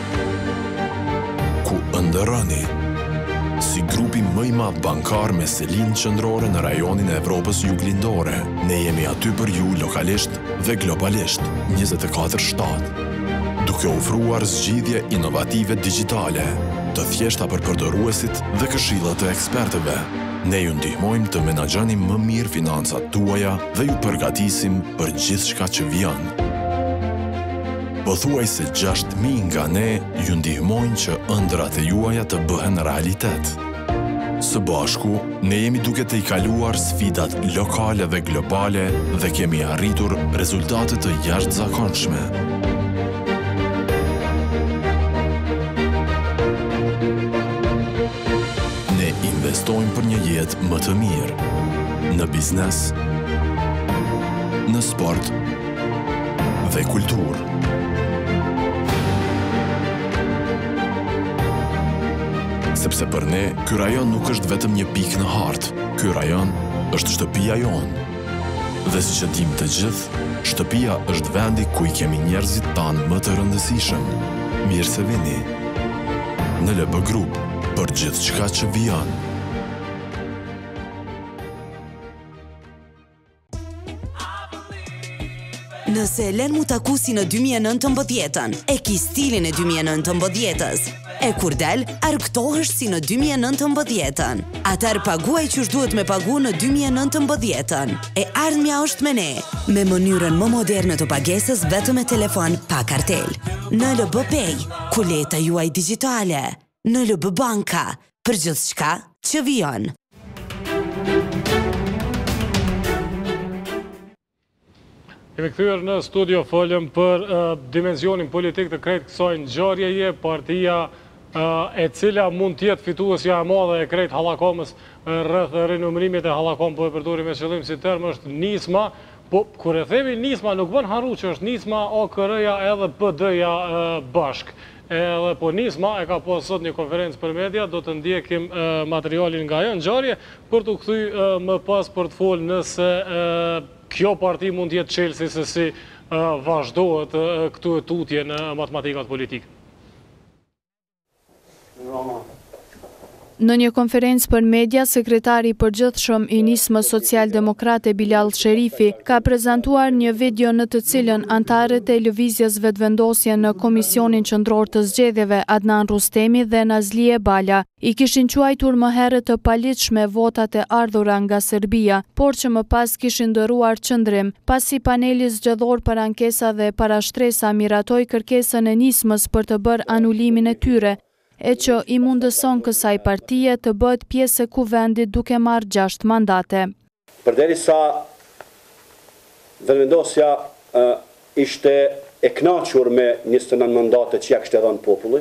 ku ëndërroni, si grupi më i madh bankar me selinë qendrore në rajonin e Evropës juglindore, ne jemi aty për ju lokalisht dhe globalisht, njëzet e katër shtatë, duke ofruar zgjidhje inovative digjitale, të thjeshta për përdoruesit dhe këshilla të ekspertëve. Ne ju ndihmojmë të menaxhoni më mirë financat tuaja dhe ju përgatisim për gjithçka që vjen. Pothuajse gjashtë mijë nga ne ju ndihmojnë që ëndrat e juaja të bëhen realitet. Së bashku, ne jemi duke të i kaluar sfidat lokale dhe globale dhe kemi arritur rezultate të jashtëzakonshme. Ne investojmë për një jetë më të mirë, në biznes, në sport dhe kulturë. Sepse për ne, ky rajon nuk është vetëm një pikë në hartë, ky rajon është shtëpia jonë. Dhe siç e dim të gjithë, shtëpia është vendi ku i kemi njerëzit tanë më të rëndësishëm. Mirë se vini. Në L B Group, për gjithçka që vjen. Nëse Elen mu taku si në dy mijë e nëntëmbëdhjetën, e ki stilin e dy mijë e nëntëmbëdhjetës, e kur del, argëtohesh si në dy mijë e nëntëmbëdhjetën. Atër paguaj që duhet me pagu në dy mijë e nëntëmbëdhjetën. E ardhmja është me ne, me mënyrën më moderne të pagesës vetëm me telefon pa kartel. Në L B Pay, kuleta juaj digitale. Në L B Banka, për gjithçka që vjen. Kemi kthyer në studio folëm për uh, dimensionin politik të krejt kësaj ngjarjeje, partia uh, e cila mund të jetë fituesja e madhe e krejt hallakomës rreth rinumërimit e hallakom, po e përdori me qëllim si term, është Nisma. Po, kur e themi Nisma, nuk bën harru që është Nisma, O K R-ja edhe P D-ja uh, bashk. Edhe po Nisma e ka pas sot një konferencë për media, do të ndjekim uh, materialin nga ajo ngjarje për të kthy uh, më pas për të folë nëse uh, kjo parti mund të jetë çelësi se si uh, vazhdohet uh, këtu e tutje në matematikat politike. Në një konferencë për media, sekretari i përgjithshëm i Nismës Social-Demokrate Bilal Sherifi ka prezantuar një video në të cilën antarët e lëvizjes vetëvendosje në Komisionin Qendror të Zgjedhjeve Adnan Rustemi dhe Nazlie Bala i kishin quajtur më herët të paligjshme votat e ardhura nga Serbia, por që më pas kishin ndëruar qëndrim, pasi paneli zgjedhor për ankesa dhe parashtresa miratoi kërkesën e Nismës për të bërë anulimin e tyre, e që i mundëson kësaj partie të bëhet pjesë e kuvendit duke marrë gjashtë mandate. Përderisa vetëvendosja uh, ishte e kënaqur me njëzet e nëntë mandate që ja kishte dhënë populli,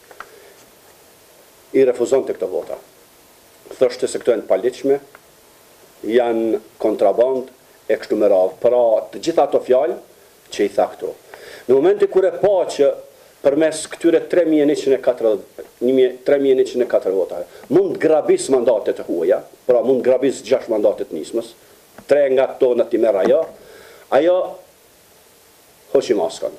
i refuzonte këto vota. Thoshte se këto janë paligjshme, janë kontraband e kështu me radhë. Pra të gjitha ato fjalë që i tha këto. Në momenti kur e pa që përmes këtyre tre mijë e njëqind e katër votave, mund grabis mandate të huaja, pra mund grabis gjashtë mandate të Nismës, tre nga këto në t'i merr ajo, ajo hoqi maskën.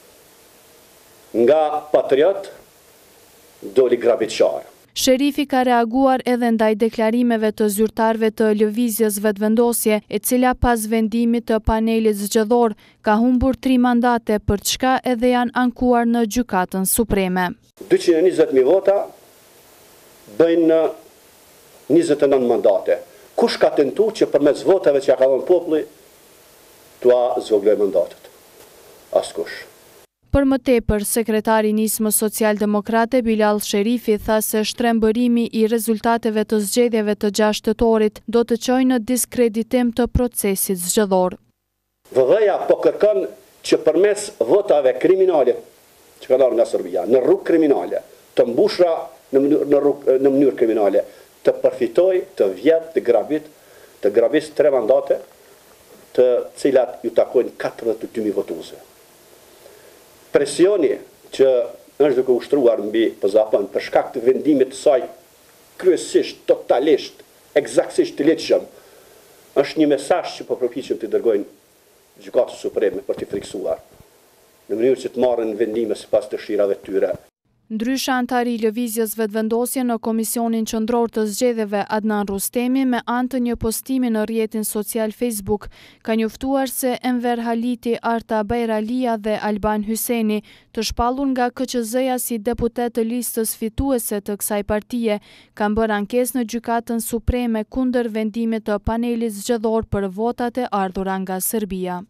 Nga patriot doli grabit qarë. Sherifi ka reaguar edhe ndaj deklarimeve të zyrtarëve të lëvizjes vetëvendosje, e cila pas vendimit të panelit zgjedhor ka humbur tri mandate, për çka edhe janë ankuar në Gjykatën Supreme. dyqind e njëzet mijë vota bëjnë njëzet e nëntë mandate. Kush ka tentu që përmes votave që ja ka dhënë populli t'ua zvogloj mandatet? Askush. Për më tepër, sekretari i Nismës Social-Demokrate Bilal Sherifi tha se shtrembërimi i rezultateve të zgjedhjeve të gjashtë tetorit do të çojë në diskreditim të procesit zgjedhor. V D A po kërkon që përmes votave kriminale që kanë ardhur nga Serbia, në rrugë kriminale, të mbushura në mënyrë në rrugë në mënyrë kriminale, të përfitoj, të vjedh, të grabit, të grabis tre mandate, të cilat ju takojnë katërdhjetë e dy mijë votuesve. Presioni që është duke ushtruar mbi P Z A-n për shkak të vendimit të saj kryesisht, totalisht, eksaktësisht të ligjshëm, është një mesazh që po përpiqen të dërgojnë Gjykatës Supreme për t'i friksuar, në mënyrë që të marrin vendime sipas dëshirave të tyre. Ndryshe, antari i lëvizjes vetëvendosje në Komisionin Qendror të Zgjedhjeve Adnan Rustemi, me anë të një postimi në rrjetin social Facebook, ka njoftuar se Enver Haliti, Arta Bajralia dhe Alban Hyseni, të shpallur nga K Q Z-ja si deputet të listës fituese të kësaj partie, kanë bërë ankesë në Gjykatën Supreme kundër vendimit të panelit zgjedhor për votat e ardhura nga Serbia.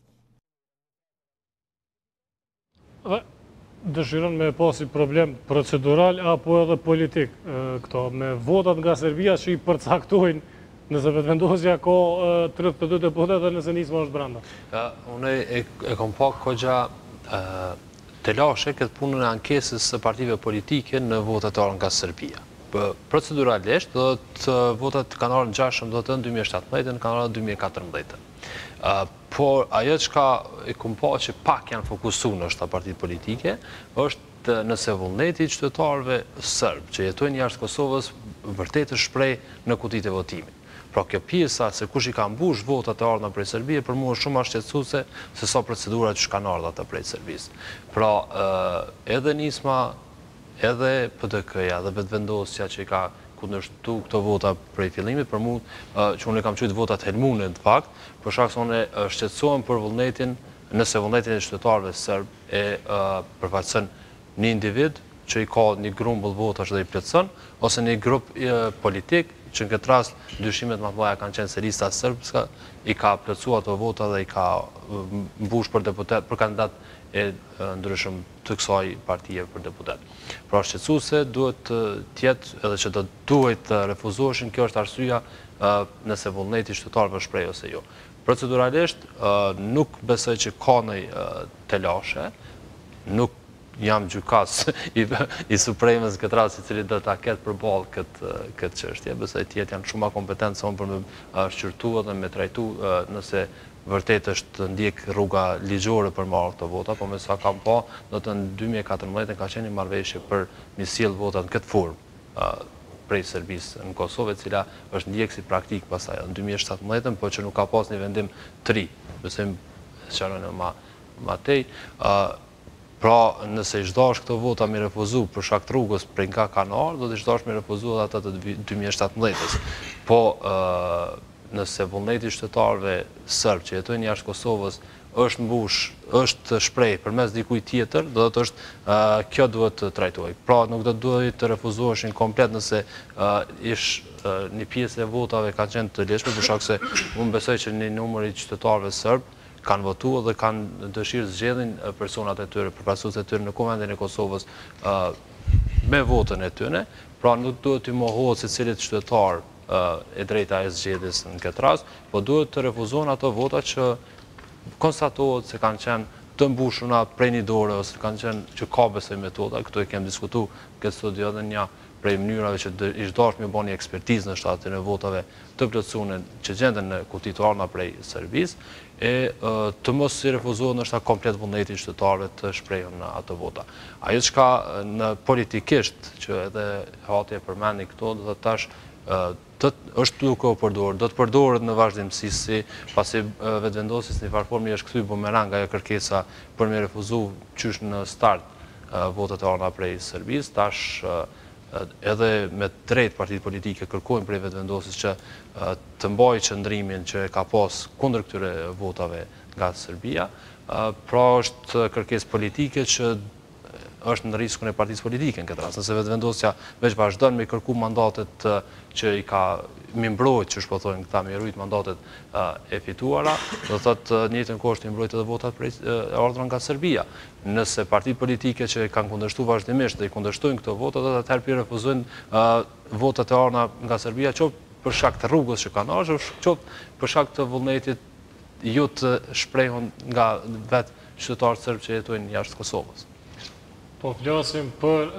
Dëshiron me pasi problem procedural apo edhe politik këto, me votat nga Serbia që i përcaktojnë nëse vetëvendosja ka tridhjetë e dy deputet dhe nëse Nisma është brenda. Unë e, e kom pak kogja të lashe këtë punën e ankesës së partive politike në votat e ardhura nga Serbia. Proceduralisht, do të votat kanë ardhur në gjashtë do të në dy mijë e shtatëmbëdhjetë, kanë ardhur në dy mijë e katërmbëdhjetë. Uh, por ajo që ka e kum pa që pak janë fokusu në shta partit politike, është nëse vullneti i qytetarëve sërb që jetojnë jashtë Kosovës vërtet të shprej në kutit e votimit. Pra kjo pjesa se kush i ka mbush votat e ardhura prej Serbisë për mua është shumë ashtetësuese se sa procedurat që kanë ardhur ata prej Serbisë. Pra uh, edhe Nisma, edhe P D K-ja dhe vetëvendosja që i ka kundërshtu këto vota prej fillimit, për mu që unë e kam qytë votat helmune në fakt, për shkak se unë shqetësohem për vullnetin, nëse vullnetin e qytetarëve serb e përfaqëson një individ që i ka një grumbull votash dhe i plotson, ose një grup politik që në këtë rast dyshimet më të mëdha kanë qenë se lista sërbska i ka plotsuar ato vota dhe i ka mbush për deputet, për kandidat e ndryshëm të kësaj partie për deputet. Pra shqetësuese duhet të jetë edhe që do duhet të refuzoheshin, kjo është arsyeja nëse vullneti qytetarëve shpreh ose jo. proceduralisht nuk besoj që ka në telashe, nuk jam gjykas i Supremës këtë rast i cili do ta ketë përballë këtë çështje, besoj tjetër janë shumë ma kompetentë se unë për me shqyrtu dhe me trajtu nëse vërtet është ndjek rruga ligjore për marrë këto vota, po me sa kam pa, do të në dy mijë e katërmbëdhjetë ka qenë një marrëveshje për me sjellë votat në këtë formë prej Serbisë në Kosovë, e cila është ndjek si praktik pasaj në dy mijë e shtatëmbëdhjetë, po që nuk ka pas një vendim të ri, besojmë qarën e ma tej. Pra, nëse i shdash këto vota me refuzu për shak të rrugës prej nga kanar, do të i shdash me refuzu dhe atë të dy mijë e shtatëmbëdhjetës. Po, nëse vullneti shtetarëve sërbë që jetojnë jashtë Kosovës është mbush, është shprej për mes dikuj tjetër, do të është, kjo duhet të trajtoj. Pra, nuk do të duhet të refuzoheshin komplet nëse ish një pjesë e votave kanë qenë të leshme, për shak se unë besoj që një numër i qytetarëve sërbë kanë votu dhe kanë dëshirë zgjedhin personat e tyre, përkrahasues e tyre në Kuvendin e Kosovës me votën e tyre, pra nuk duhet të mohohet se cilit qytetar e drejta e zgjedhjes në këtë rast, po duhet të refuzohen ato vota që konstatohet se kanë qenë të mbushuna prej një dore, ose kanë qenë që ka besoj metoda, këto e kemë diskutu këtë studio dhe një prej mënyrave që ishtë dashur me bëni ekspertizë në shtatën e votave të plotësuar që gjenden në kuti të ardhura prej Serbisë, e të mos si refuzohet ndoshta komplet vullneti i qytetarëve të shprehën në ato vota. Ajo çka në politikisht që edhe hati e përmendi këto, do të tash është duke u përdorur, do të përdoret në vazhdimsi si pasi vetëvendosjes në farformi është kthy bumerang ajo kërkesa për me refuzu qysh në start votat e ardhura prej Serbisë, tash edhe me drejt partitë politike kërkojnë prej vetëvendosjes që të mbajë qëndrimin që ka pas kundër këtyre votave nga Serbia, pra është kërkesë politike që është në riskun e partisë politike në këtë rast. Nëse vetëvendosja veç vazhdon me kërku mandatet që i ka mimbrojt, që shpothojnë këta me rujt mandatet e fituara, do të thotë njëjtën kohë të mimbrojt edhe votat prej ardhura nga Serbia. Nëse partitë politike që kanë kundërshtu vazhdimisht dhe i kundërshtojnë këto votat, do të atëherë pi refuzojnë votat e ardhura nga Serbia, qoftë për shkak të rrugës që kanë ardhur, qoftë për shkak të vullnetit ju të shprehur nga vetë qytetarët serb që jetojnë jashtë Kosovës. Po flasim për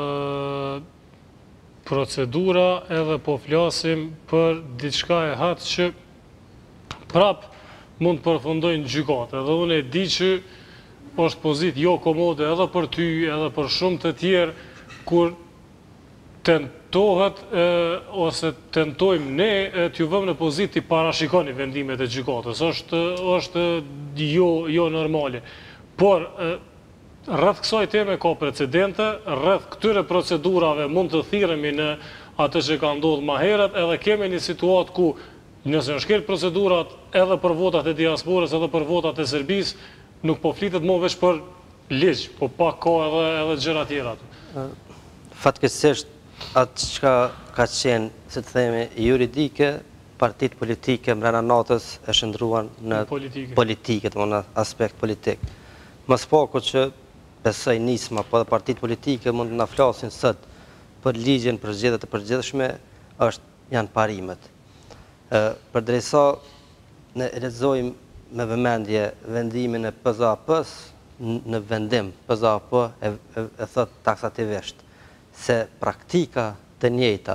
procedura edhe po flasim për diçka e hatë që prap mund të përfundojnë gjykatë. Edhe unë e di që është pozit jo komode edhe për ty, edhe për shumë të tjerë, kur tentohet ose tentojmë ne t'ju vëmë në pozit t'i parashikoni vendimet e gjykatës. Është jo normale. Por rrëth kësaj teme ka precedente, rrëth këtyre procedurave mund të thirremi në atë që ka ndodhur më herët, edhe kemi një situatë ku nëse në shkel procedurat edhe për votat e diasporës, edhe për votat e Serbisë, nuk po flitet më veç për ligj, po pak ka edhe edhe gjëra tjera. Fatkeqësisht atë çka ka qenë, si të themi, juridike, partitë politike brenda natës e shndruan në politike, në aspekt politik. Mos pako që besoj nisma, po dhe partitë politike mund të na flasin sot për ligjin për zgjedhjet e përgjithshme, është janë parimet. Përderisa ne lexojmë me vëmendje vendimin e P Z A P-s në vendim, P Z A P e, e, e thot taksativisht se praktika të njëjta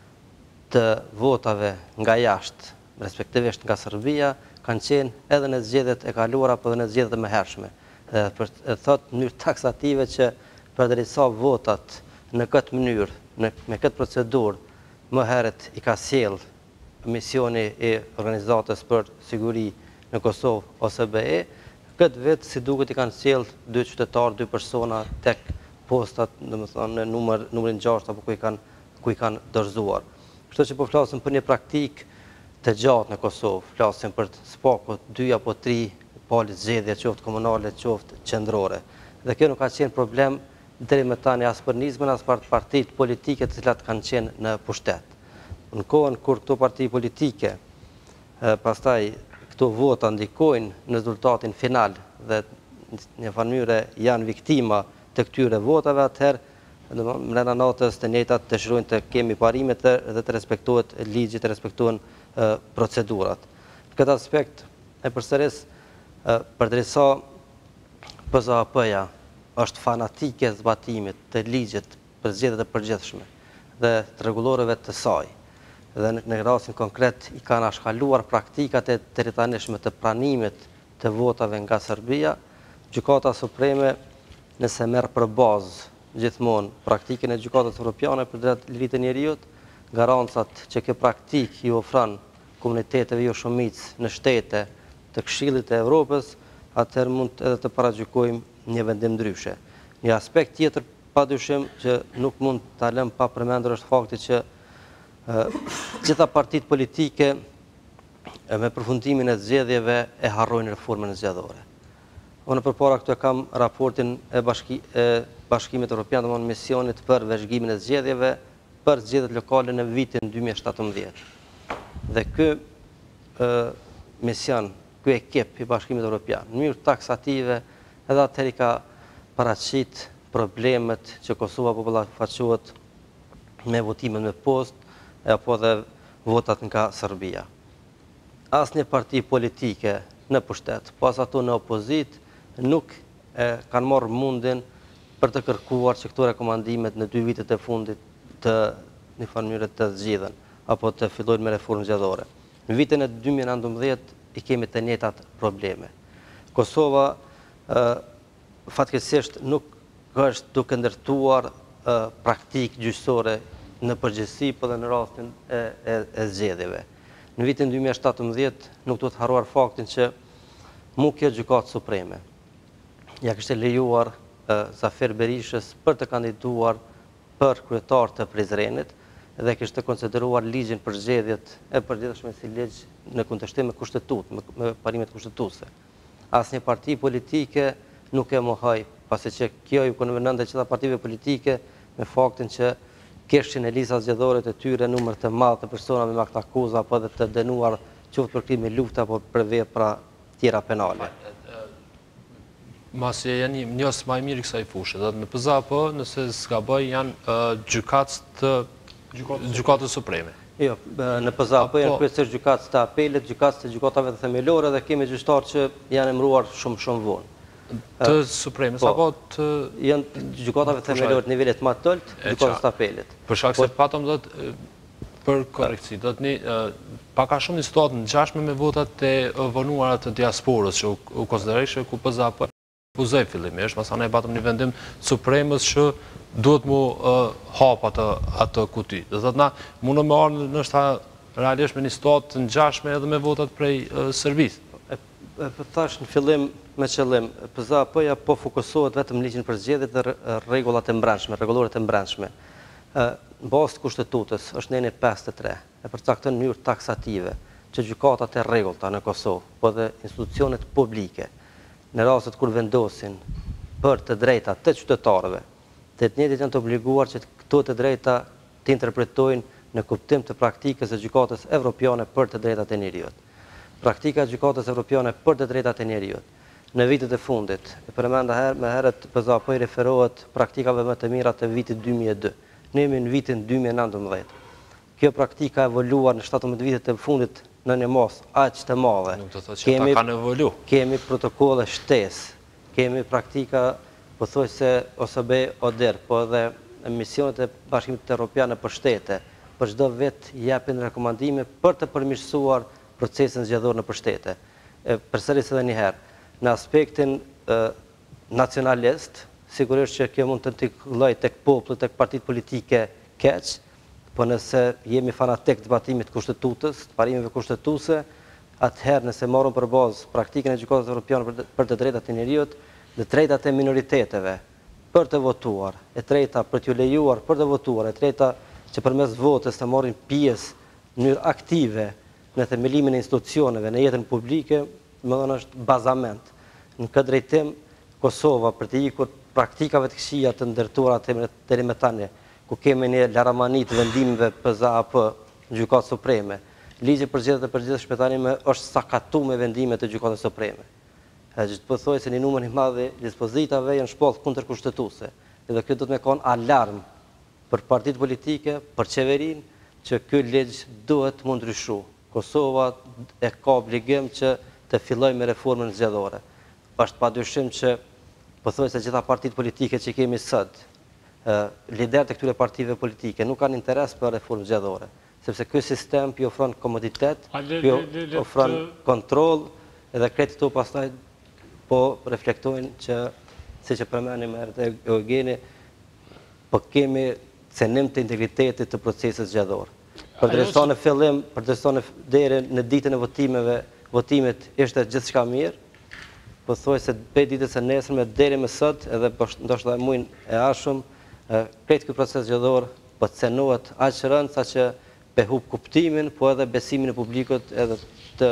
të votave nga jashtë, respektivisht nga Serbia, kanë qenë edhe në zgjedhjet e kaluara, po dhe në zgjedhjet e mëhershme. E thot në mënyrë taksative që përderisa votat në këtë mënyrë, me këtë procedurë, më herët i ka sjell misioni i Organizatës për Siguri në Kosovë O S B E, këtë vit si duket i kanë sjell dy qytetarë, dy persona tek postat, domethënë në numër numrin gjashtë apo ku i kanë ku i kanë dorëzuar. Kështu që po flasim për një praktikë të gjatë në Kosovë, flasim për spaku dy apo tri palë zgjedhje, qoftë komunale, qoftë qendrore. Dhe kjo nuk ka qenë problem deri më tani as për nizmën, as për partitë politike të cilat kanë qenë në pushtet. Në kohën kur këto parti politike, pastaj këto vota ndikojnë në rezultatin final dhe në mënyrë janë viktima të këtyre votave, atëherë brenda natës të njëjtat dëshirojnë të kemi parimet dhe të respektohet ligji, të respektohen procedurat. Në këtë aspekt E përsëris, përdrisa P Z A P-ja është fanatike zbatimit të ligjet për zgjedhjet e përgjithshme dhe të rregulloreve të saj. Dhe në rastin konkret i kanë ashkaluar praktikat e të të pranimit të votave nga Serbia. Gjykata Supreme, nëse merr për bazë gjithmonë praktikën e Gjykatës Evropiane për drejtat e njerëzit, garancat që kjo praktikë i ofron komuniteteve jo shumicë në shtete të Këshillit të Evropës, atëherë mund edhe të paragjykojmë një vendim ndryshe. Një aspekt tjetër padyshim që nuk mund ta lëm pa përmendur është fakti që gjitha partitë politike me përfundimin e zgjedhjeve e harrojnë reformën zgjedhore. Unë përpara këtu kam raportin e, bashki, e Bashkimit Evropian, domthonë misionit për vëzhgimin e zgjedhjeve për zgjedhjet lokale në vitin dy mijë e shtatëmbëdhjetë. Dhe ky mision, ky ekip i Bashkimit Evropian, në mënyrë taksative edhe atëherë ka paraqit problemet që Kosova po ballafaqohet me votimet me postë apo dhe votat nga Serbia. Asnjë parti politike në pushtet, pas ato në opozit, nuk e kanë marrë mundin për të kërkuar që këto rekomandimet në dy vitet e fundit të një mënyrë të zgjidhen apo të fillojnë me reformë zgjedhore. Në vitin e dy mijë e nëntëmbëdhjetë i kemi të njëjtat probleme. Kosova fatkeqësisht nuk është duke ndërtuar praktikë gjyqësore në përgjithësi, po dhe në rastin e, e, e zgjedhjeve. Në vitin dy mijë e shtatëmbëdhjetë nuk duhet harruar faktin që Mukja Gjykatë Supreme ja kishte lejuar Zafer Berishës për të kandiduar për kryetar të Prizrenit dhe kishte konsideruar ligjin për zgjedhjet e përgjithshme si ligj në kundërshtim me kushtetut, me, me parimet kushtetuese. Asnjë parti politike nuk e mohoi, pasi që kjo i konvenonte gjitha partive politike me faktin që kishin në lista zgjedhore të tyre numër të madh të personave me akt akuza apo edhe të dënuar qoftë për krime lufte apo për vepra tjera penale. Masi janë njës më i mirë i kësaj fushë, dhe në P Z A P, nëse s'gaboj, janë gjykatës të Gjykatës Supreme. Jo, në P Z A P janë kryesisht gjykatës të apelit, gjykatës të gjykatave të themelore dhe kemi gjyqtarë që janë emëruar shumë shumë vonë. Të Supremës, apo të... Janë gjykatave themelore të nivelit më të lartë, gjykatës të apelit. Për shkak se patëm do të për korekci, do të një paka shumë një situatë në gjashme me votat e vonuara të diasporës që u konsiderojnë ku P Z A P refuzoi fillimisht, pastaj ne patëm një vendim Supremës që duhet mu hap atë atë kuti. Do thotë na mundë me ardhë nështë realisht me një situatë të ngjashme edhe me votat prej Serbisë. E thash në fillim me qëllim, P Z A P-ja po fokusohet vetëm ligjin për zgjedhjet dhe rregullat e brendshme, rregulloret e brendshme. Në bazë të kushtetutës është neni pesëdhjetë e tre, e përcakton në mënyrë taksative që gjykatat e rregullta në Kosovë, po dhe institucionet publike, në rastet kur vendosin për të drejta të qytetarëve, të të njëjtit janë të obliguar që këto të drejta të interpretojnë në kuptim të praktikës e gjykatës evropiane për të drejtat e njerëzit. Praktika e gjykatës evropiane për të drejtat e njerëzit në vitet e fundit, e përmenda herë me herët P Z A P i referohet praktikave më të mira të vitit dy mijë e dy. Ne jemi në vitin dy mijë e nëntëmbëdhjetë. Kjo praktika evoluar në shtatëmbëdhjetë vitet e fundit në një mos aq të madhe. Nuk do të thotë që ata kanë evolu. Kemi protokolle shtesë, kemi praktika pothuajse O S B O D E R, po edhe misionet e Bashkimit Evropian në pushtete, për çdo vit japin rekomandime për të përmirësuar procesin zgjedhor në pushtete. Përsëris edhe një herë, në aspektin nacionalist, sigurisht që kjo mund të ndikojë tek populli, tek partitë politike keq, po nëse jemi fanatik të zbatimit të kushtetutës, të parimeve kushtetuese, atëherë nëse marrim për bazë praktikën e gjykatës evropiane për të drejtat e njerëzit, dhe drejtat e minoriteteve për të votuar, e treta për t'ju lejuar për të votuar, e treta që përmes votës të marrin pjesë në mënyrë aktive në themelimin e institucioneve, në jetën publike, më dhënë është bazament. Në këtë drejtim, Kosova për të ikur praktikave të këqija të ndërtuara deri më tani, ku kemi një laramani të vendimeve P Z A P në Gjykatë Supreme, ligji për zgjedhjet e përgjithshme tani është sakatuar me vendime të Gjykatës Supreme. Gjithë pëthoj se një numër një madhe dispozitave janë shpallë kundër kushtetuese. Edhe kjo do të me konë alarm për partitë politike, për qeverin, që kjo ligj duhet mund ndryshu. Kosova e ka obligim që të filloj me reformën zgjedhore. Është padyshim që pothuajse se gjitha partitë politike që kemi sot, liderët e këtyre partive politike nuk kanë interes për reformë zgjedhore, sepse ky sistem pi ofron komoditet, pi ofron kontroll, edhe kretë këtu pastaj po reflektojnë që, si që përmenim herët e Eugeni, po kemi cenim të integritetit të procesit zgjedhor. Përderisa në fillim, përderisa në deri në ditën e votimeve, votimit ishte gjithçka mirë, po thuaj se pe ditës së nesërme deri më sot, edhe ndoshta muin e ashum, kretë ky proces zgjedhor po cenohet aq rënd saqë pe hub kuptimin, po edhe besimin e publikut edhe të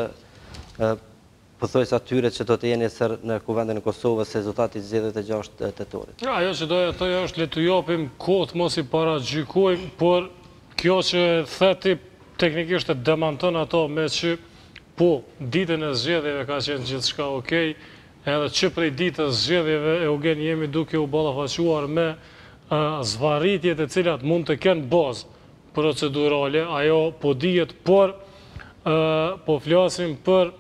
pothuajse atyre që do të jenë sër në Kuvendin e Kosovës rezultati i zgjedhjeve të gjashtë tetorit. Ja, ajo që doja të thoja është le të japim kohë mos i paragjykojmë, por kjo që theti teknikisht e demanton ato me që po ditën e zgjedhjeve ka qenë gjithçka okej, edhe që prej ditës zgjedhjeve Eugen jemi duke u ballafaquar me zvarritjet e cilat mund të kenë bazë procedurale, ajo po dihet, por po flasim për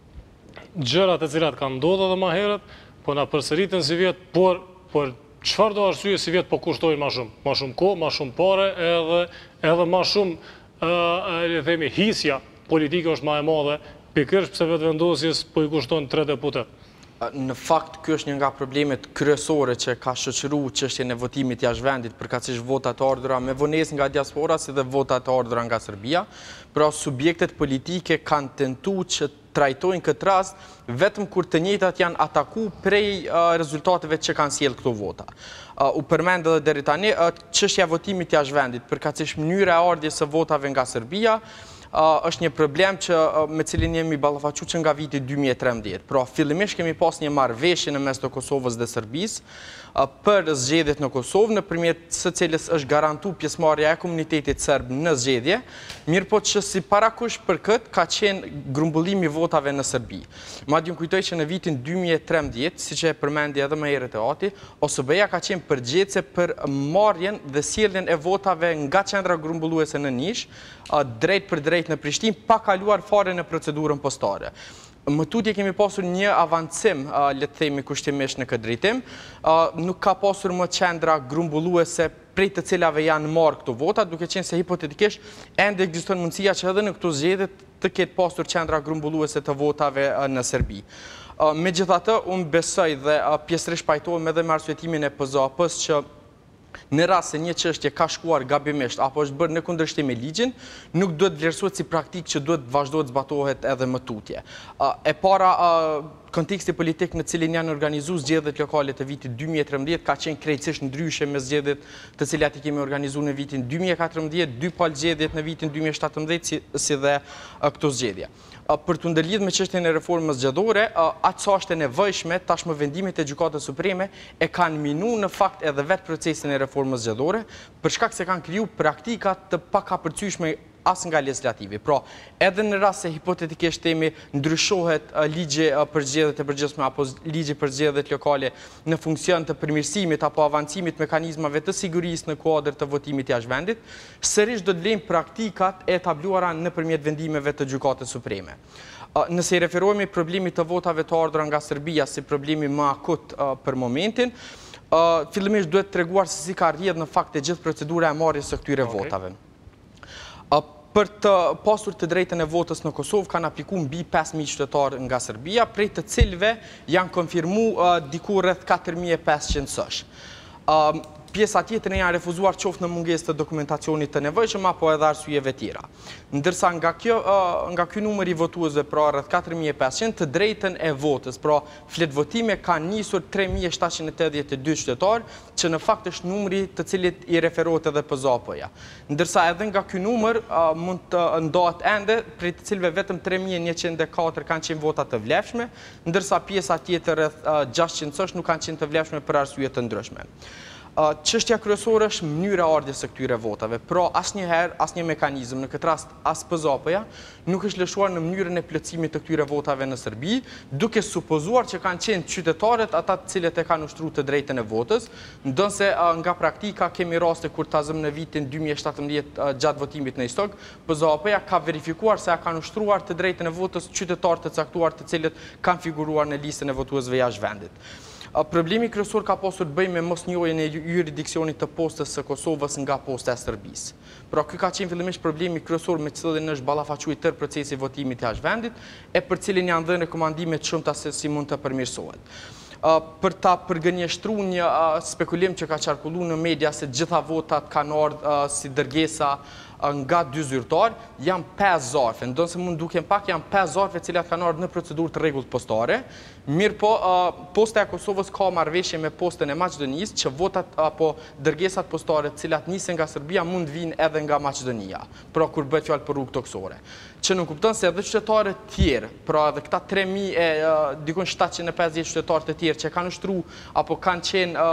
gjërat e cilat kanë ndodhur edhe më herët, po na përsëritën si vjet, por por çfarë do arsye si vjet po kushtojnë më shumë, më shumë kohë, më shumë parë, edhe edhe më shumë le të themi hisja politike është më e madhe, pikërisht pse vetëvendosjes po i kushton tre deputet. Në fakt, kjo është një nga problemet kryesore që ka shoqëruar çështjen e votimit jashtë vendit, përkatësisht votat të ardhura me vonesë nga diaspora si dhe votat të ardhura nga Serbia. Pra subjektet politike kanë tentuar që trajtojnë këtë rast vetëm kur të njëjtat janë ataku prej rezultateve që kanë sjellë këto vota. U përmend edhe deri tani çështja e votimit jashtë vendit, përkatësisht mënyra e ardhjes së votave nga Serbia, është një problem që me cilin jemi ballafaquar që nga viti dy mijë e trembëdhjetë. Pra, fillimisht kemi pas një marrëveshje në mes të Kosovës dhe Serbisë për zgjedhjet në Kosovë, nëpërmjet së cilës është garantuar pjesëmarrja e komunitetit serb në zgjedhje, mirëpo që si parakush për këtë ka qenë grumbullimi votave në Serbi. Madje më kujtoj që në vitin dy mijë e trembëdhjetë, siç e përmendi edhe më herët e Ati, O S B-ja ka qenë përgjegjëse për marrjen dhe sjelljen e votave nga qendra grumbulluese në Nish, drejt për drejt në Prishtinë, pa kaluar fare në procedurën postare. Më tutje kemi pasur një avancim, le të themi kushtimisht në këtë drejtim, nuk ka pasur më qendra grumbulluese prej të cilave janë marrë këto vota, duke qenë se hipotetikisht ende ekziston mundësia që edhe në këto zgjedhje të ketë pasur qendra grumbulluese të votave në Serbi. Megjithatë, unë besoj dhe pjesërisht pajtohem edhe me arsyetimin e P Z A P-s që në rast se një çështje ka shkuar gabimisht apo është bërë në kundërshtim me ligjin, nuk duhet vlerësohet si praktikë që duhet vazhdohet zbatohet edhe më tutje. E para, konteksti politik në cilin janë organizuar zgjedhjet lokale të vitit dy mijë e trembëdhjetë ka qenë krejtësisht ndryshe me zgjedhjet të cilat i kemi organizuar në vitin dy mijë e katërmbëdhjetë, dy palë zgjedhjet në vitin dy mijë e shtatëmbëdhjetë si dhe këto zgjedhje. Për të ndërlidhur me çështjen e reformës zgjedhore, atë sa është e nevojshme, tashmë vendimet e Gjykatës Supreme e kanë minuar në fakt edhe vetë procesin e reformës zgjedhore, për shkak se kanë krijuar praktika të pakapërcyeshme as nga legislativi. Pra, edhe në rast se hipotetikisht themi ndryshohet ligji për zgjedhjet e përgjithshme apo ligji për zgjedhjet lokale në funksion të përmirësimit apo avancimit mekanizmave të sigurisë në kuadër të votimit jashtë vendit, sërish do të vlejnë praktikat e etabluara nëpërmjet vendimeve të Gjykatës Supreme. Nëse i referohemi problemit të votave të ardhura nga Serbia si problemi më akut për momentin, fillimisht duhet treguar se si ka rrjedhur në fakt e gjithë procedura e marrjes së këtyre votave. Për të pasur të drejtën e votës në Kosovë, kanë aplikuar mbi pesë mijë qytetarë nga Serbia, prej të cilëve janë konfirmuar diku rreth katër mijë e pesëqind sosh. Pjesa tjetër janë refuzuar qoftë në mungesë të dokumentacionit të nevojshëm apo edhe arsyeve tjera. Ndërsa nga kjo nga ky numër i votuesve, pra rreth katër mijë e pesëqind, të drejtën e votës, pra flet votime kanë nisur tre mijë e shtatëqind e tetëdhjetë e dy qytetarë, që në fakt është numri të cilit i referohet edhe P Z A P-ja. Ndërsa edhe nga ky numër mund të ndahet ende, prej të cilëve vetëm tre mijë e njëqind e katër kanë qenë vota të vlefshme, ndërsa pjesa tjetër rreth gjashtëqind sosh nuk kanë qenë të vlefshme për arsye të ndryshme. Çështja kryesore është mënyra e ardhjes së këtyre votave. Pra asnjëherë asnjë mekanizëm, në këtë rast as P Z A P-ja, nuk është lëshuar në mënyrën e plotësimit të këtyre votave në Serbi, duke supozuar që kanë qenë qytetarët ata të cilët e kanë ushtruar të drejtën e votës, ndonse nga praktika kemi raste kur tazëm në vitin dy mijë e shtatëmbëdhjetë gjatë votimit në Istog, P Z A P-ja ka verifikuar se kanë ushtruar të drejtën e votës qytetarë të caktuar të cilët kanë figuruar në listën e votuesve jashtë vendit. Problemi kryesor ka pasur të bëjë me mosnjohjen e jurisdiksionit të postës së Kosovës nga posta e Serbisë. Pra ky ka qenë fillimisht problemi kryesor me cilin është ballafaquar tërë procesi votimit jashtë vendit, e për cilin janë dhënë rekomandime të shumta se si mund të përmirësohet. Për ta përgënjeshtruar një spekulim që ka qarkulluar në media se gjitha votat kanë ardhur si dërgesa nga dy zyrtar, janë pesë zarfe, ndonse mund duken pak, janë pesë zarfe të cilat kanë ardhur në procedurë të rregullt postare. Mirë po, posta e Kosovës ka marrëveshje me postën e Maqedonisë që votat apo dërgesat postare të cilat nisen nga Serbia mund vinë edhe nga Maqedonia, pra kur bëhet fjalë për rrugë toksore. Që nuk kupton se edhe qytetarët tjerë, pra edhe këta tre mijë e dikon shtatëqind e pesëdhjetë qytetarë të tjerë që kanë ushtruar apo kanë qenë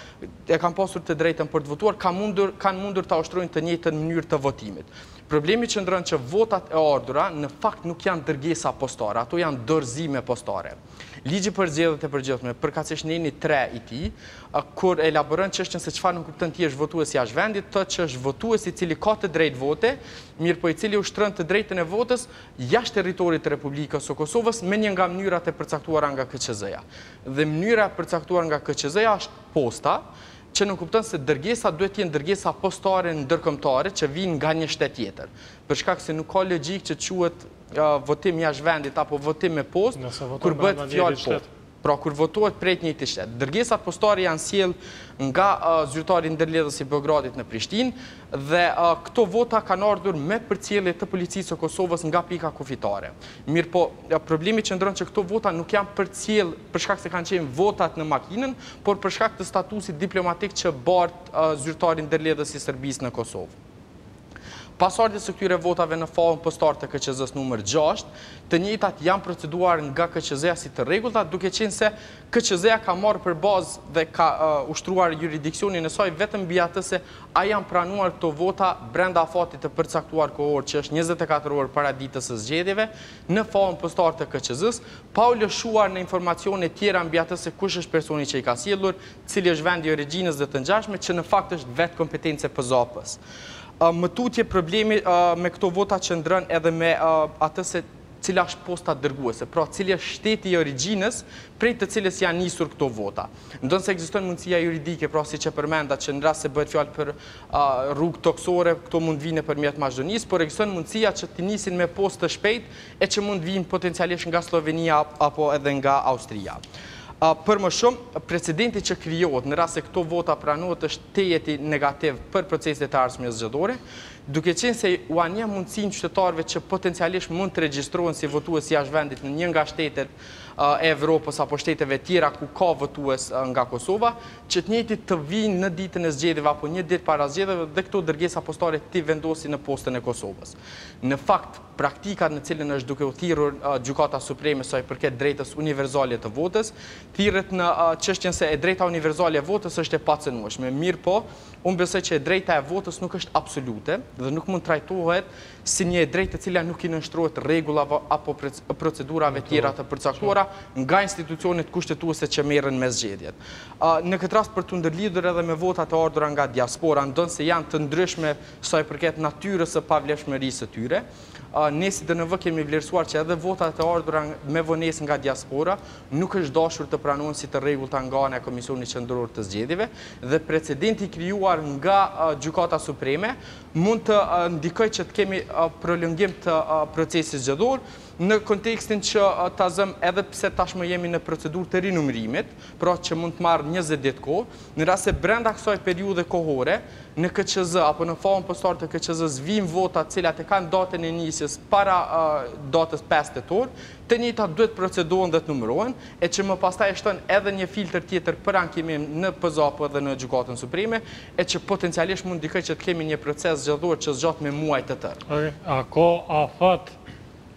e kanë pasur të drejtën për të votuar, kanë mundur kanë mundur ta ushtrojnë të njëjtën mënyrë të votimit. Problemi qëndron që votat e ardhura në fakt nuk janë dërgesa postare, ato janë dorëzime postare. Ligji për zgjedhjet e përgjithshme, përkatësisht në tre i tij, kur elaboron çështjen se çfarë nuk kupton ti është votues jashtë vendit, thotë që është votues i cili ka të drejtë vote, mirë po i cili ushtron të drejtën e votës jashtë territorit të Republikës së Kosovës me një nga mënyrat e përcaktuara nga K Q Z-ja. Dhe mënyra e përcaktuar nga K Q Z-ja është posta, që nuk kupton se dërgesa duhet të jenë dërgesa postare ndërkombëtare që vijnë nga një shtet tjetër. Për shkak se nuk ka logjik që quhet votim jashtë vendit apo votim me postë kur bëhet fjalë po. Pra kur votohet prej një të shtet. Dërgesat postare janë sjell nga zyrtari ndërledhës i Beogradit në Prishtinë dhe këto vota kanë ardhur me përcjellje të policisë së Kosovës nga pika kufitare. Mirë po, problemi qëndron që këto vota nuk janë përcjell për shkak se kanë qenë votat në makinën, por për shkak të statusit diplomatik që bart zyrtari ndërledhës i Serbisë në Kosovë. Pasardhjes së këtyre votave në fallën postare të K Q Z-s numër gjashtë, të njëjtat janë proceduar nga K Q Z-ja si të rregullta, duke qenë se K Q Z-ja ka marrë për bazë dhe ka uh, ushtruar jurisdiksionin e saj vetëm mbi atë se a janë pranuar këto vota brenda afatit të përcaktuar kohor që është njëzet e katër orë para ditës së zgjedhjeve në fallën postare të K Q Z-s, pa u lëshuar në informacione tjera mbi atë se kush është personi që i ka sjellur, cili është vendi i origjinës dhe të ngjashme, që në fakt është vetë kompetencë e P Z A P-s. Më tutje problemi me këto vota qëndron edhe me atë se cila është posta dërguese, pra cili është shteti i origjinës prej të cilës janë nisur këto vota. Ndonse ekziston mundësia juridike, pra siç e përmenda që në rast se bëhet fjalë për rrugë toksore, këto mund vinë nëpërmjet Maqedonisë, por ekziston mundësia që të nisin me postë të shpejtë e që mund vinë potencialisht nga Slovenia apo edhe nga Austria. Për më shumë, precedenti që krijohet në rast se këto vota pranohet është tejeti negativ për proceset e ardhshme zgjedhore, duke qenë se u anja mundësinë qytetarëve që potencialisht mund të regjistrohen si votues jashtë vendit në një nga shtetet e Evropës apo shteteve tjera ku ka votues nga Kosova, që të njëjtit të vinë në ditën e zgjedhjeve apo një ditë para zgjedhjeve dhe këto dërgesa postare të vendosin në postën e Kosovës. Në fakt, praktikat në cilën është duke u thirrur Gjykata Supreme sa i përket drejtës univerzale të votës, thirret në çështjen se e drejta univerzale e votës është e pacënueshme. Mirë po, unë besoj që e drejta e votës nuk është absolute dhe nuk mund trajtohet si një e drejtë e cila nuk i nënshtrohet rregullave apo procedurave tjera të përcaktuara nga institucionet kushtetuese që merren me zgjedhjet. Në këtë rast për të ndërlidhur edhe me votat e ardhura nga diaspora, ndonse janë të ndryshme sa i përket natyrës së pavlefshmërisë së tyre, ne si D N V kemi vlerësuar që edhe votat e ardhura me vonesë nga diaspora nuk është dashur të pranohen si të rregullta nga ana e Komisionit Qendror të Zgjedhjeve dhe precedenti krijuar nga Gjykata Supreme mund të ndikojë që të kemi prolongim të procesit zgjedhor në kontekstin që ta zëm edhe pse tashmë jemi në procedurë të rinumërimit, pra që mund të marrë njëzet ditë kohë, në rast se brenda kësaj periudhe kohore në K Q Z apo në fallën postare të K Q Z-s vijnë vota të cilat e kanë datën e nisjes para datës pesë tetor, të njëjtat duhet procedohen dhe të numërohen, e që më pastaj shton edhe një filtr tjetër për ankimim në P Z A P dhe në Gjykatën Supreme, e që potencialisht mund ndikojë që të kemi një proces zgjedhor që zgjat me muaj të tërë. A ka afat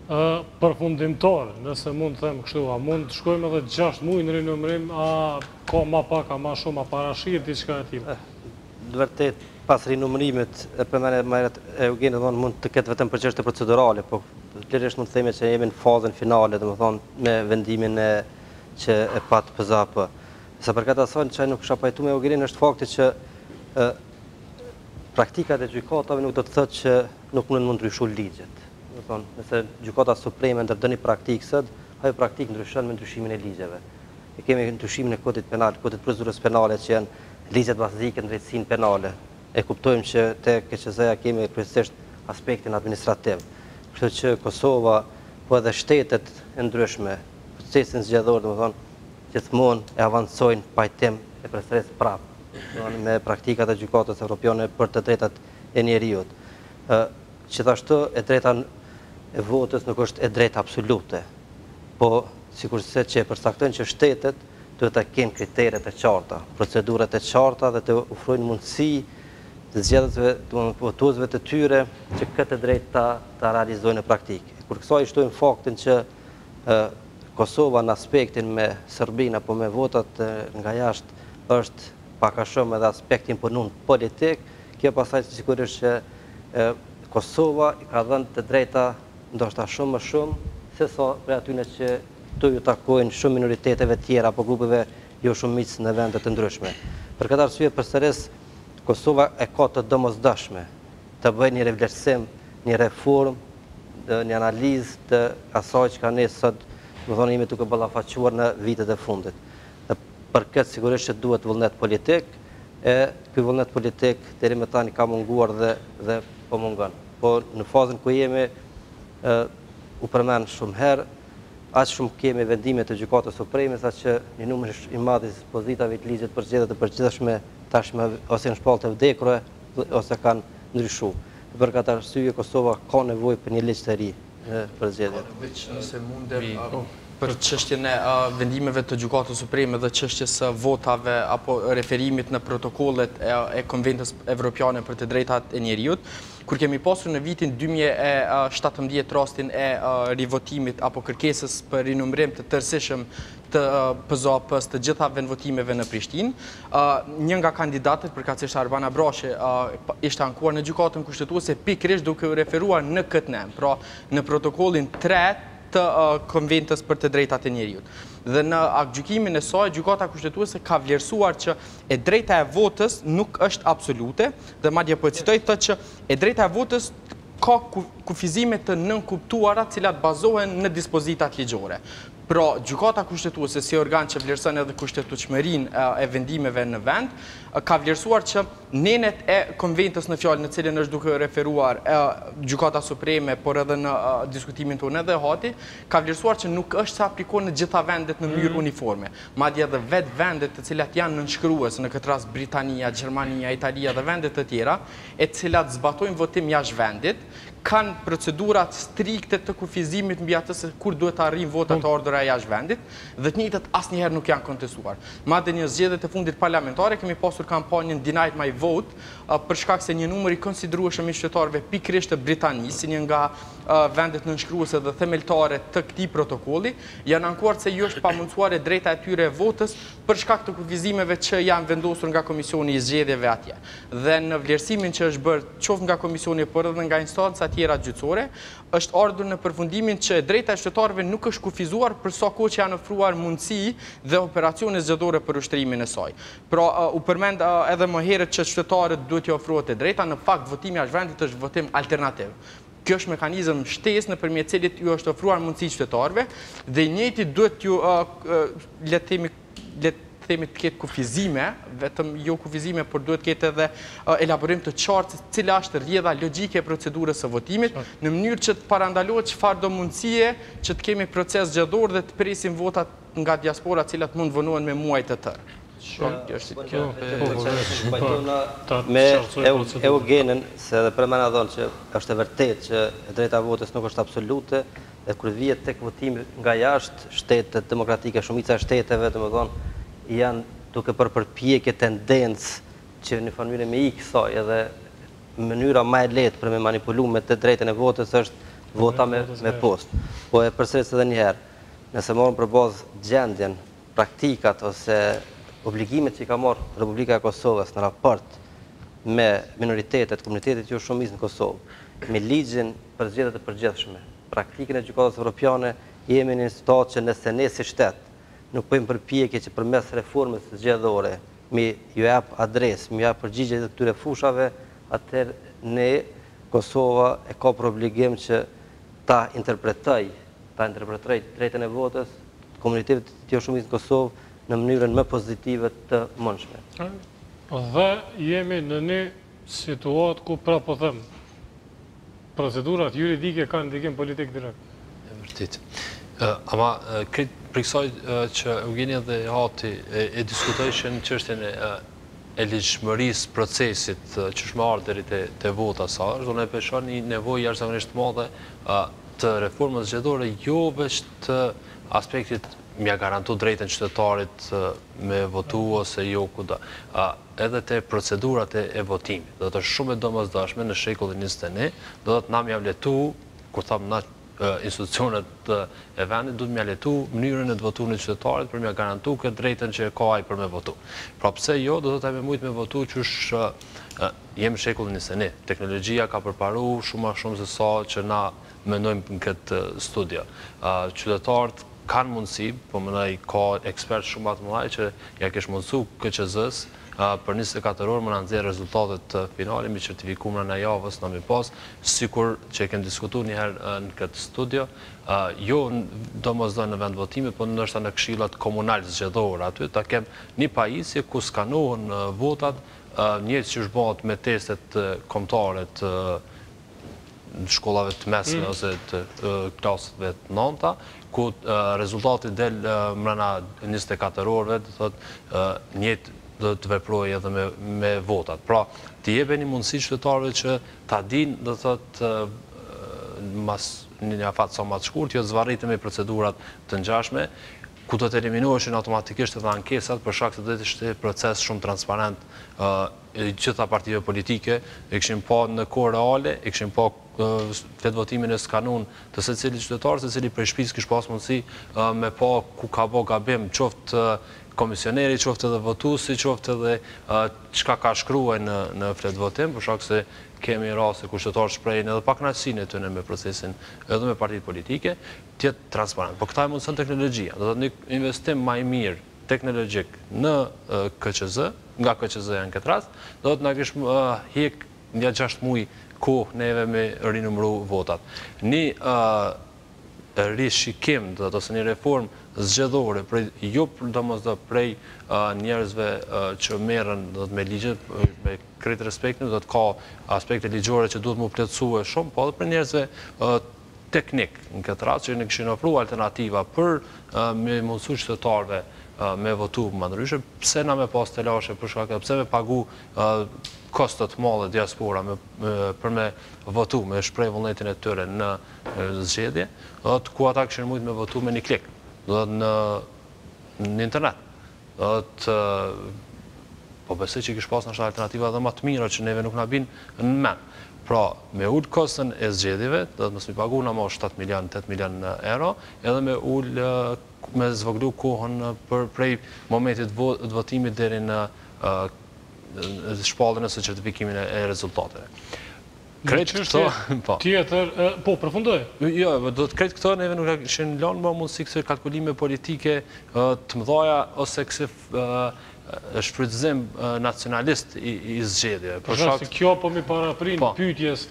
përfundimtar, nëse mund të them kështu, a mund të shkojmë edhe gjashtë muaj në rinumërim, a ka ma pak, a ma shumë, a parashirë, diçka e tillë? Vërtet, pas rinumërimit, e përmene Majret Eugeni, thonë mund të ketë vetëm për çështje procedurale, po lirisht mund të themi që jemi në fazën finale, dhe më thonë me vendimin e që e patë P Z A P. Sa për këtë asaj që nuk kisha pajtu me Eugenin është fakti që praktikat e gjykatave nuk do të thotë që nuk mund të ndryshu ligjet. Nëse gjykata supreme ndër një praktikë sot, ajo praktikë ndryshon me ndryshimin e ligjeve. E kemi ndryshimin e kodit penal, kodit procedurës penale që janë ligjet bazike në drejtësinë penale. E kuptojmë që te K Q Z-ja kemi kryesisht aspektin administrativ. Kështu që Kosova, po edhe shtetet e ndryshme, procesin zgjedhor, domethënë, gjithmonë e avancojnë pajtim e përsëris prapë me praktikat e gjykatës evropiane për të drejtat e njerëzit. Gjithashtu e drejta e votës nuk është e drejtë absolute, po sikurse që e përcaktojnë që shtetet duhet të kenë kriteret e qarta, procedurat e qarta dhe të ofrojnë mundësi të zgjedhësve, të votuesve të tyre që këtë drejtë ta, ta realizojnë në praktikë. Kur kësaj shtojmë faktin që e, Kosova në aspektin me Serbinë apo me votat e, nga jashtë është pak a shumë edhe aspektin punun politik, kjo pasaj që sigurisht që e, Kosova i ka dhënë të drejta ndoshta shumë më shumë se sa për atyne që të ju takojnë shumë minoriteteve tjera apo grupeve jo shumicë në vendet të ndryshme. Për këtë arsye përsëris Kosova e ka të domosdoshme të bëjë një revlerësim, një reform, një analizë të asaj që ka ne sot, më thonë jemi duke ballafaquar në vitet e fundit. Dhe për këtë sigurisht që duhet vullnet politik, e ky vullnet politik deri më tani ka munguar dhe dhe po mungon. Po në fazën ku jemi e, u përmend shumë herë, aq shumë kemi vendime të gjykatës supreme sa që një numër i madh i dispozitave të ligjit për zgjedhjet e përgjithshme tashmë ose në shpallë të vdekur ose kanë ndryshuar. Për këtë arsye Kosova ka nevojë për një ligj të ri për zgjedhjet. Nëse mundem për çështjen e vendimeve të gjykatës supreme dhe çështjes së votave apo referimit në protokollet e, e Konventës Evropiane për të drejtat e njerëzit, kur kemi pasur në vitin dy mijë e shtatëmbëdhjetë rastin e rivotimit apo kërkesës për rinumërim të tërësishëm të P Z A P-s të gjitha vendvotimeve në Prishtinë, një nga kandidatët, përkatësisht Arbana Brashi, ishte ankuar në gjykatën kushtetuese pikërisht duke u referuar në këtë nem, pra në protokollin tre të Konventës për të drejtat e njerëzit. Dhe në gjykimin e saj, gjykata kushtetuese ka vlerësuar që e drejta e votës nuk është absolute, dhe madje po citoj thotë që e drejta e votës ka kufizime të nënkuptuara cilat bazohen në dispozitat ligjore. Pra, gjykata kushtetuese si organ që vlerëson edhe kushtetueshmërinë e vendimeve në vend, ka vlerësuar që nenet e konventës në fjalë në cilën është duke referuar gjykata supreme, por edhe në diskutimin tonë edhe hati, ka vlerësuar që nuk është se aplikon në gjitha vendet në mënyrë uniforme. Madje edhe vetë vendet të cilat janë nënshkrues, në këtë rast Britania, Gjermania, Italia dhe vendet të tjera, e cilat zbatojnë votim jashtë vendit, kanë procedurat strikte të kufizimit mbi atë se kur duhet të arrijnë votat të ardhura jashtë vendit, dhe të njëjtat asnjëherë nuk janë kontestuar. Madje në zgjedhjet e fundit parlamentare kemi pasur kampanjën Denied My Vote, për shkak se një numër i konsiderueshëm i qytetarëve pikërisht të Britanisë, një nga vendet nënshkruese dhe themeltare të këtij protokolli, janë ankuar se jo është pamundsuar e drejta e tyre e votës për shkak të kufizimeve që janë vendosur nga Komisioni i Zgjedhjeve atje. Dhe në vlerësimin që është bërë qoftë nga komisioni por edhe nga instanca tjera gjyqësore, është ardhur në përfundimin që drejta e qytetarëve nuk është kufizuar për sa kohë që janë ofruar mundësi dhe operacione zgjedhore për ushtrimin e saj. Pra, u përmend edhe më herët që qytetarët duhet t'i ofrohet e drejta, në fakt votimi jashtë vendit është votim alternativ. Kjo është mekanizëm shtesë nëpërmjet cilit ju është ofruar mundësi qytetarëve dhe i njëjti duhet ju le të themi le të themi të ketë kufizime, vetëm jo kufizime, por duhet ketë edhe elaborim të qartë cila është rrjedha logjike e procedurës së votimit, në mënyrë që të parandalohet çfarë do mundësie që të kemi proces zgjedhor dhe të presim votat nga diaspora, të cilat mund vonohen me muaj të tërë. Me Eugenin, se edhe për mëna dhonë që është e vërtet që e drejta votës nuk është absolute, dhe kur vihet tek votimi nga jashtë, shtetet demokratike, shumica e shteteve, domethënë, janë duke për përpjekje tendencë që në mënyrë me i kësaj edhe mënyra më e lehtë për me manipulu me të drejtën e votës është vota me post. Po e përsëris edhe njëherë, nëse morëm për bazë gjendjen, praktikat ose obligimet që i ka marrë Republika e Kosovës në raport me minoritetet, komunitetet jo shumicë në Kosovë, me ligjin për zgjedhjet e përgjithshme, praktikën e gjykatës evropiane, jemi në një situatë që nëse ne si shtet nuk bëjmë përpjekje që përmes reformës zgjedhore me ju jap adresë, me ju jap përgjigje të këtyre fushave, atëherë ne Kosova e ka për obligim që ta interpretoj, ta interpretoj drejtën e votës, komunitetet të jo shumicë në Kosovë në mënyrën më pozitive të mundshme. Dhe jemi në një situatë ku pra po them, procedurat juridike kanë ndikim politik direkt. E vërtit. Ama këtë për kësaj që Eugenia dhe Hati e diskutojshin çështjen e ligjshmërisë procesit që është më ardhur deri te vota sa, do ne peshon një nevojë jashtëzakonisht madhe të reformës zgjedhore, jo vetëm të aspektit mja garantu drejtën qytetarit me votu ose jo kuda, edhe të procedurat e votimit. Do të është shumë e domosdoshme në shekullin njëzet e një, do të na mja vletu, kur thamë na institucionet e vendit, du të mja letu mënyrën e të votu në qytetarit për mja garantu këtë drejtën që ka ai për me votu. Pra pse jo, do të të me mujtë me votu që është jemë shekullin njëzet e një. Teknologjia ka përparu shumë a shumë se sa që na mendojmë në këtë studio. Qytetarët kanë mundësi, po mënaj ka ekspert shumë atë mëlaj që ja kesh mundësu K Q Z-s për njëzet e katër orë më në nëzirë rezultatet finali mi certifikumra në javës në mi pas, sikur që e kemë diskutu njëherë në këtë studio, jo do mos do në vend votime, po nështë në këshillat komunal zgjedhore aty, ta kemë një pajisje ku skanohen votat, njëtë që është bëhat me testet kombëtaret në shkollave të mesme ose të klasëve të nënta, ku rezultati del mrena njëzet e katër orëve, dhe thot njëtë do të veprojë edhe me votat. Pra, të jebe një mundësi qytetarëve që ta din, dhe thot, mas një afatë sa ma të shkurt, jo të zvarritë me procedurat të ngjashme, ku do të eliminoheshin automatikisht edhe ankesat, për shkak se do të ishte proces shumë transparent, gjitha partive politike, e këshim pa në kohë reale, e këshim pa vetë votimin e skanun të se cili qytetarë, se cili prej shtëpisë kish pas mundësi me pa ku ka bo gabim, qoftë komisioneri, qoftë edhe votuesi, qoftë edhe çka ka shkruaj në flet votim, për shkak se kemi raste ku qytetarët shprehin edhe pa kënaqësinë e tyre me procesin edhe me partitë politike, të jetë transparent. Po këta e mundson teknologjia, do të thotë një investim më i mirë teknologjik në K Q Z, nga K Q Z në këtë rast, do të na kish hiq nga gjashtë muaj kohë neve me rinumëru votat. Një rishikim, do të ose një reformë zgjedhore, jo domosdoshmë prej njerëzve që merren do të me ligjet, me krejt respektin, do të ka aspekte ligjore që duhet më plotësue shumë, po edhe për njerëzve teknik në këtë rast që ne kishin ofruar alternativa për me mundësu qytetarëve me votu më ndryshe, pse na me pas të lashe për shkak pse me pagu kostot mëdha diaspora për me votu, me shpreh vullnetin e tyre në zgjedhje, ku ata kishin mujt me votu me një klik, do në në internet. Do të po besoj që kish pas në alternativa edhe më të mira që neve nuk na bin në mend. Pra, me ull kostën e zgjedhjeve, do të mos mi pagu në më shtat milion, tet milion euro, edhe me ull me zvoglu kohën për prej momentit të votimit deri në shpalljen ose certifikimin e rezultateve. Kretë këto, po. Tjetër, po, përfundoj. Jo, do të kretë këto, neve nuk kishin lënë më mundësi kësë kalkulime politike të mëdhaja ose kësë shfrytëzim nacionalist i zgjedhjeve. Për shkak se kjo po mi paraprin pyetjes.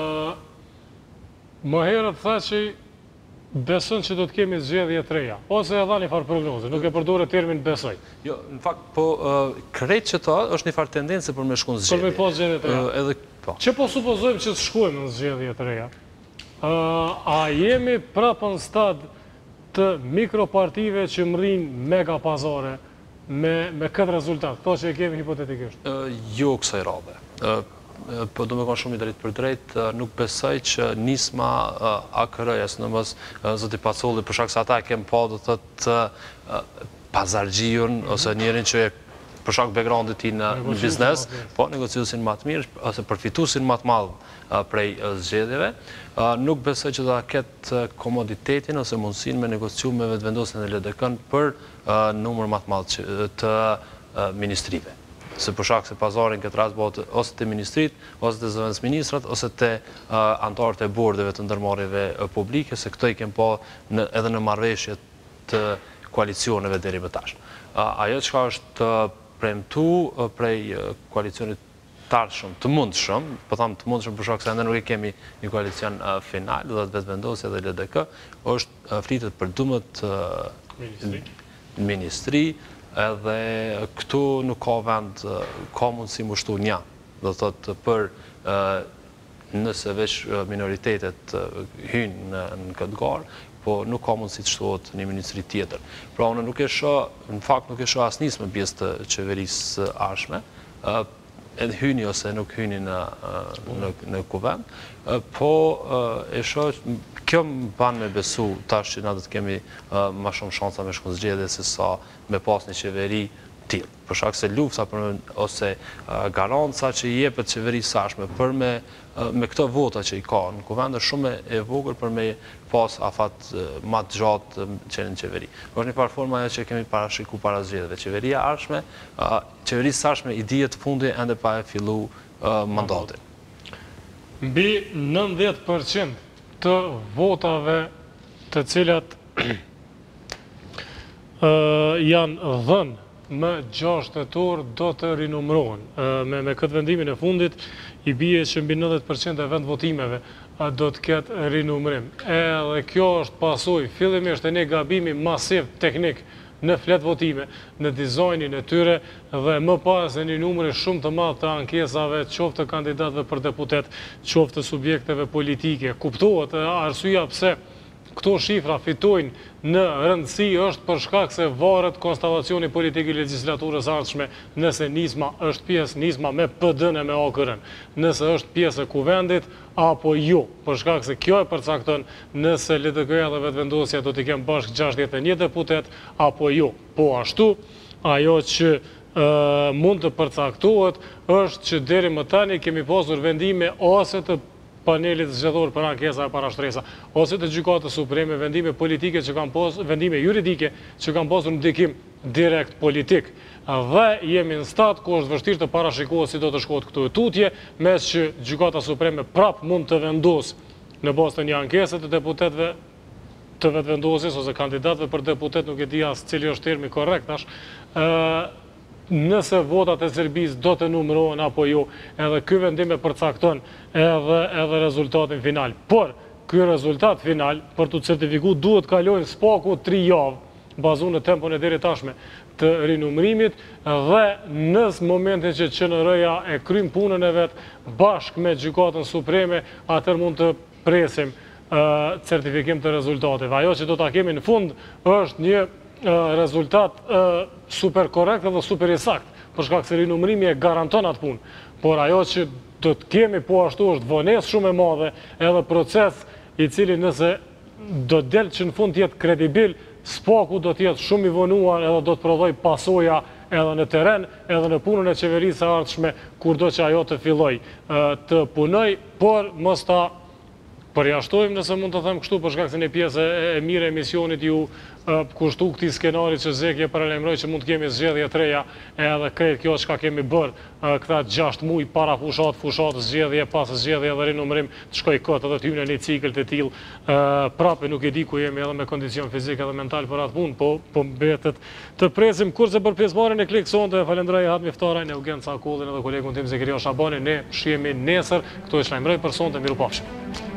Më herët tha që beson që do të kemi zgjedhje të reja, ose e dha një farë prognoze, nuk e përdore termin besoj. Jo, në fakt, po, kretë që ta është një farë tendencë për me shku në zgjedhje. Për me po zgjedhje të reja. Që po supozojmë që të shkojmë në zgjedhje të reja? A jemi prapë në stad të mikropartive që mërin mega pazare me këtë rezultat, këto që e kemi hipotetikisht? Jo kësaj radhe. Po do me konë shumë i drejt për drejt, nuk besoj që nisma A K R-ja, së në mësë zëti Pacolli, për shak se ata e kemë pa do të të pazargjijun, ose njerin që për shkak background-it ti në biznes, po negociuesin më të mirë ose përfituesin më të madh prej zgjedhjeve. Nuk besoj që do ta ketë komoditetin ose mundësinë me negociu me vetëvendosjen e L D K-n për numër më të madh të ministrive. Se për shkak se pazarin këtë rast bëhet ose te ministrit, ose te zëvendësministrat, ose te anëtarët e bordeve të ndërmarrjeve publike, se këto i kem pa edhe në marrëveshje të koalicioneve deri më tash. Ajo çka është premtu prej koalicionit tarshëm, të mundshëm, po tham të mundshëm për shkak se ende nuk e kemi një koalicion final, do të vetëvendosja dhe L D K, është flitet për duhet ministri, edhe këtu nuk ka vend, ka mundësi më shtu një, do të thotë për nëse veç minoritetet hynë në këtë garë, po nuk ka mundësi të shtohet një ministri tjetër. Pra unë nuk e shoh, në fakt nuk e shoh as nismë pjesë të qeverisë ardhshme, edhe hyni ose nuk hyni në në kuvend, po e shoh, kjo më ban me besu tash që na do të kemi më shumë shansa me shku zgjedhje se sa me pas një qeveri tillë. Për shkak se lufta për ose garanca që i jepet qeverisë ardhshme për me me këto vota që i ka në kuvend është shumë e vogël për me pas afat më të gjatë që në qeveri. Është një parforma ajo që kemi parashiku para zgjedhjeve. Qeveria ardhshme, qeverisë ardhshme i dihet fundi ende pa e fillu mandatin. Mbi nëntëdhjetë përqind të votave të cilat janë dhënë më gjashtë tetor do të rinumrohen. Me, me këtë vendimin e fundit, i bie që mbi nëntëdhjetë përqind e vend votimeve do të ketë rinumrim. Edhe kjo është pasojë fillimisht e një gabimi masiv teknik në flet votime, në dizajnin e tyre dhe më pas e një numër shumë të madh të ankesave, qoftë të kandidatëve për deputet, qoftë të subjekteve politike. Kuptohet arsyeja pse këto shifra fitojnë në rëndësi është për shkak se varet konstellacioni politik i legjislaturës ardhshme, nëse nisma është pjesë, nisma me P D-n e me A K R-n, nëse është pjesë e kuvendit apo jo, për shkak se kjo e përcakton nëse L D K-ja dhe vetëvendosja do t'i kemë bashkë gjashtëdhjetë e një deputet apo jo. Po ashtu, ajo që uh, mund të përcaktohet është që deri më tani kemi pasur vendime ose të panelit zgjedhor për ankesa e parashtresa, ose të gjykatës supreme, vendime politike që kanë pasur, vendime juridike që kanë pasur ndikim direkt politik. Dhe jemi në stat ku është vështirë të parashikohet si do të shkohet këtu e tutje, mes që gjykata supreme prap mund të vendos në bazë të një ankese të deputetëve të vetëvendosjes ose kandidatëve për deputet, nuk e di as cili është termi korrekt tash, nëse votat e Serbisë do të numërohen apo jo, edhe ky vendim e përcakton edhe, edhe rezultatin final. Por, ky rezultat final, për të certifikuar duhet kalojnë spaku tri javë, bazuar në tempon e deri tashme të rinumërimit, dhe në momentin që Q N R-ja e kryen punën e vet bashkë me gjykatën supreme, atëherë mund të presim uh, certifikim të rezultateve. Ajo që do ta kemi në fund është një rezultat uh, super korrekt dhe super i sakt, për shkak se rinumërimi e garanton atë punë. Por ajo që do të kemi po ashtu është vonesë shumë e madhe, edhe proces i cili nëse do del që në fund të jetë kredibil, spaku do të jetë shumë i vonuar edhe do të prodhoj pasoja edhe në teren, edhe në punën e qeverisë së ardhshme, kurdo që ajo të filloj uh, të punoj, por mos ta përjashtojmë, nëse mund të them kështu, për shkak se një pjesë e, e mire e misionit ju uh, kushtu këtij skenari që Zeki e paralajmëroi që mund të kemi zgjedhje të reja, edhe krejt kjo çka kemi bërë uh, këta gjashtë muaj para fushat, fushat, zgjedhje, pas zgjedhje dhe rinumërim të shkoj kot edhe të hyjë në një cikël të tillë. Uh, prapë nuk e di ku jemi edhe me kondicion fizik edhe mental për atë punë, po po mbetet të presim. Kurse për pjesëmarrjen e Klik sonte, falenderoj Hat Miftarajn, Eugen Cakullin edhe kolegun tim Zekiria Shabani. Ne shihemi nesër, këto e shajmëroj për sonte, mirupafshim.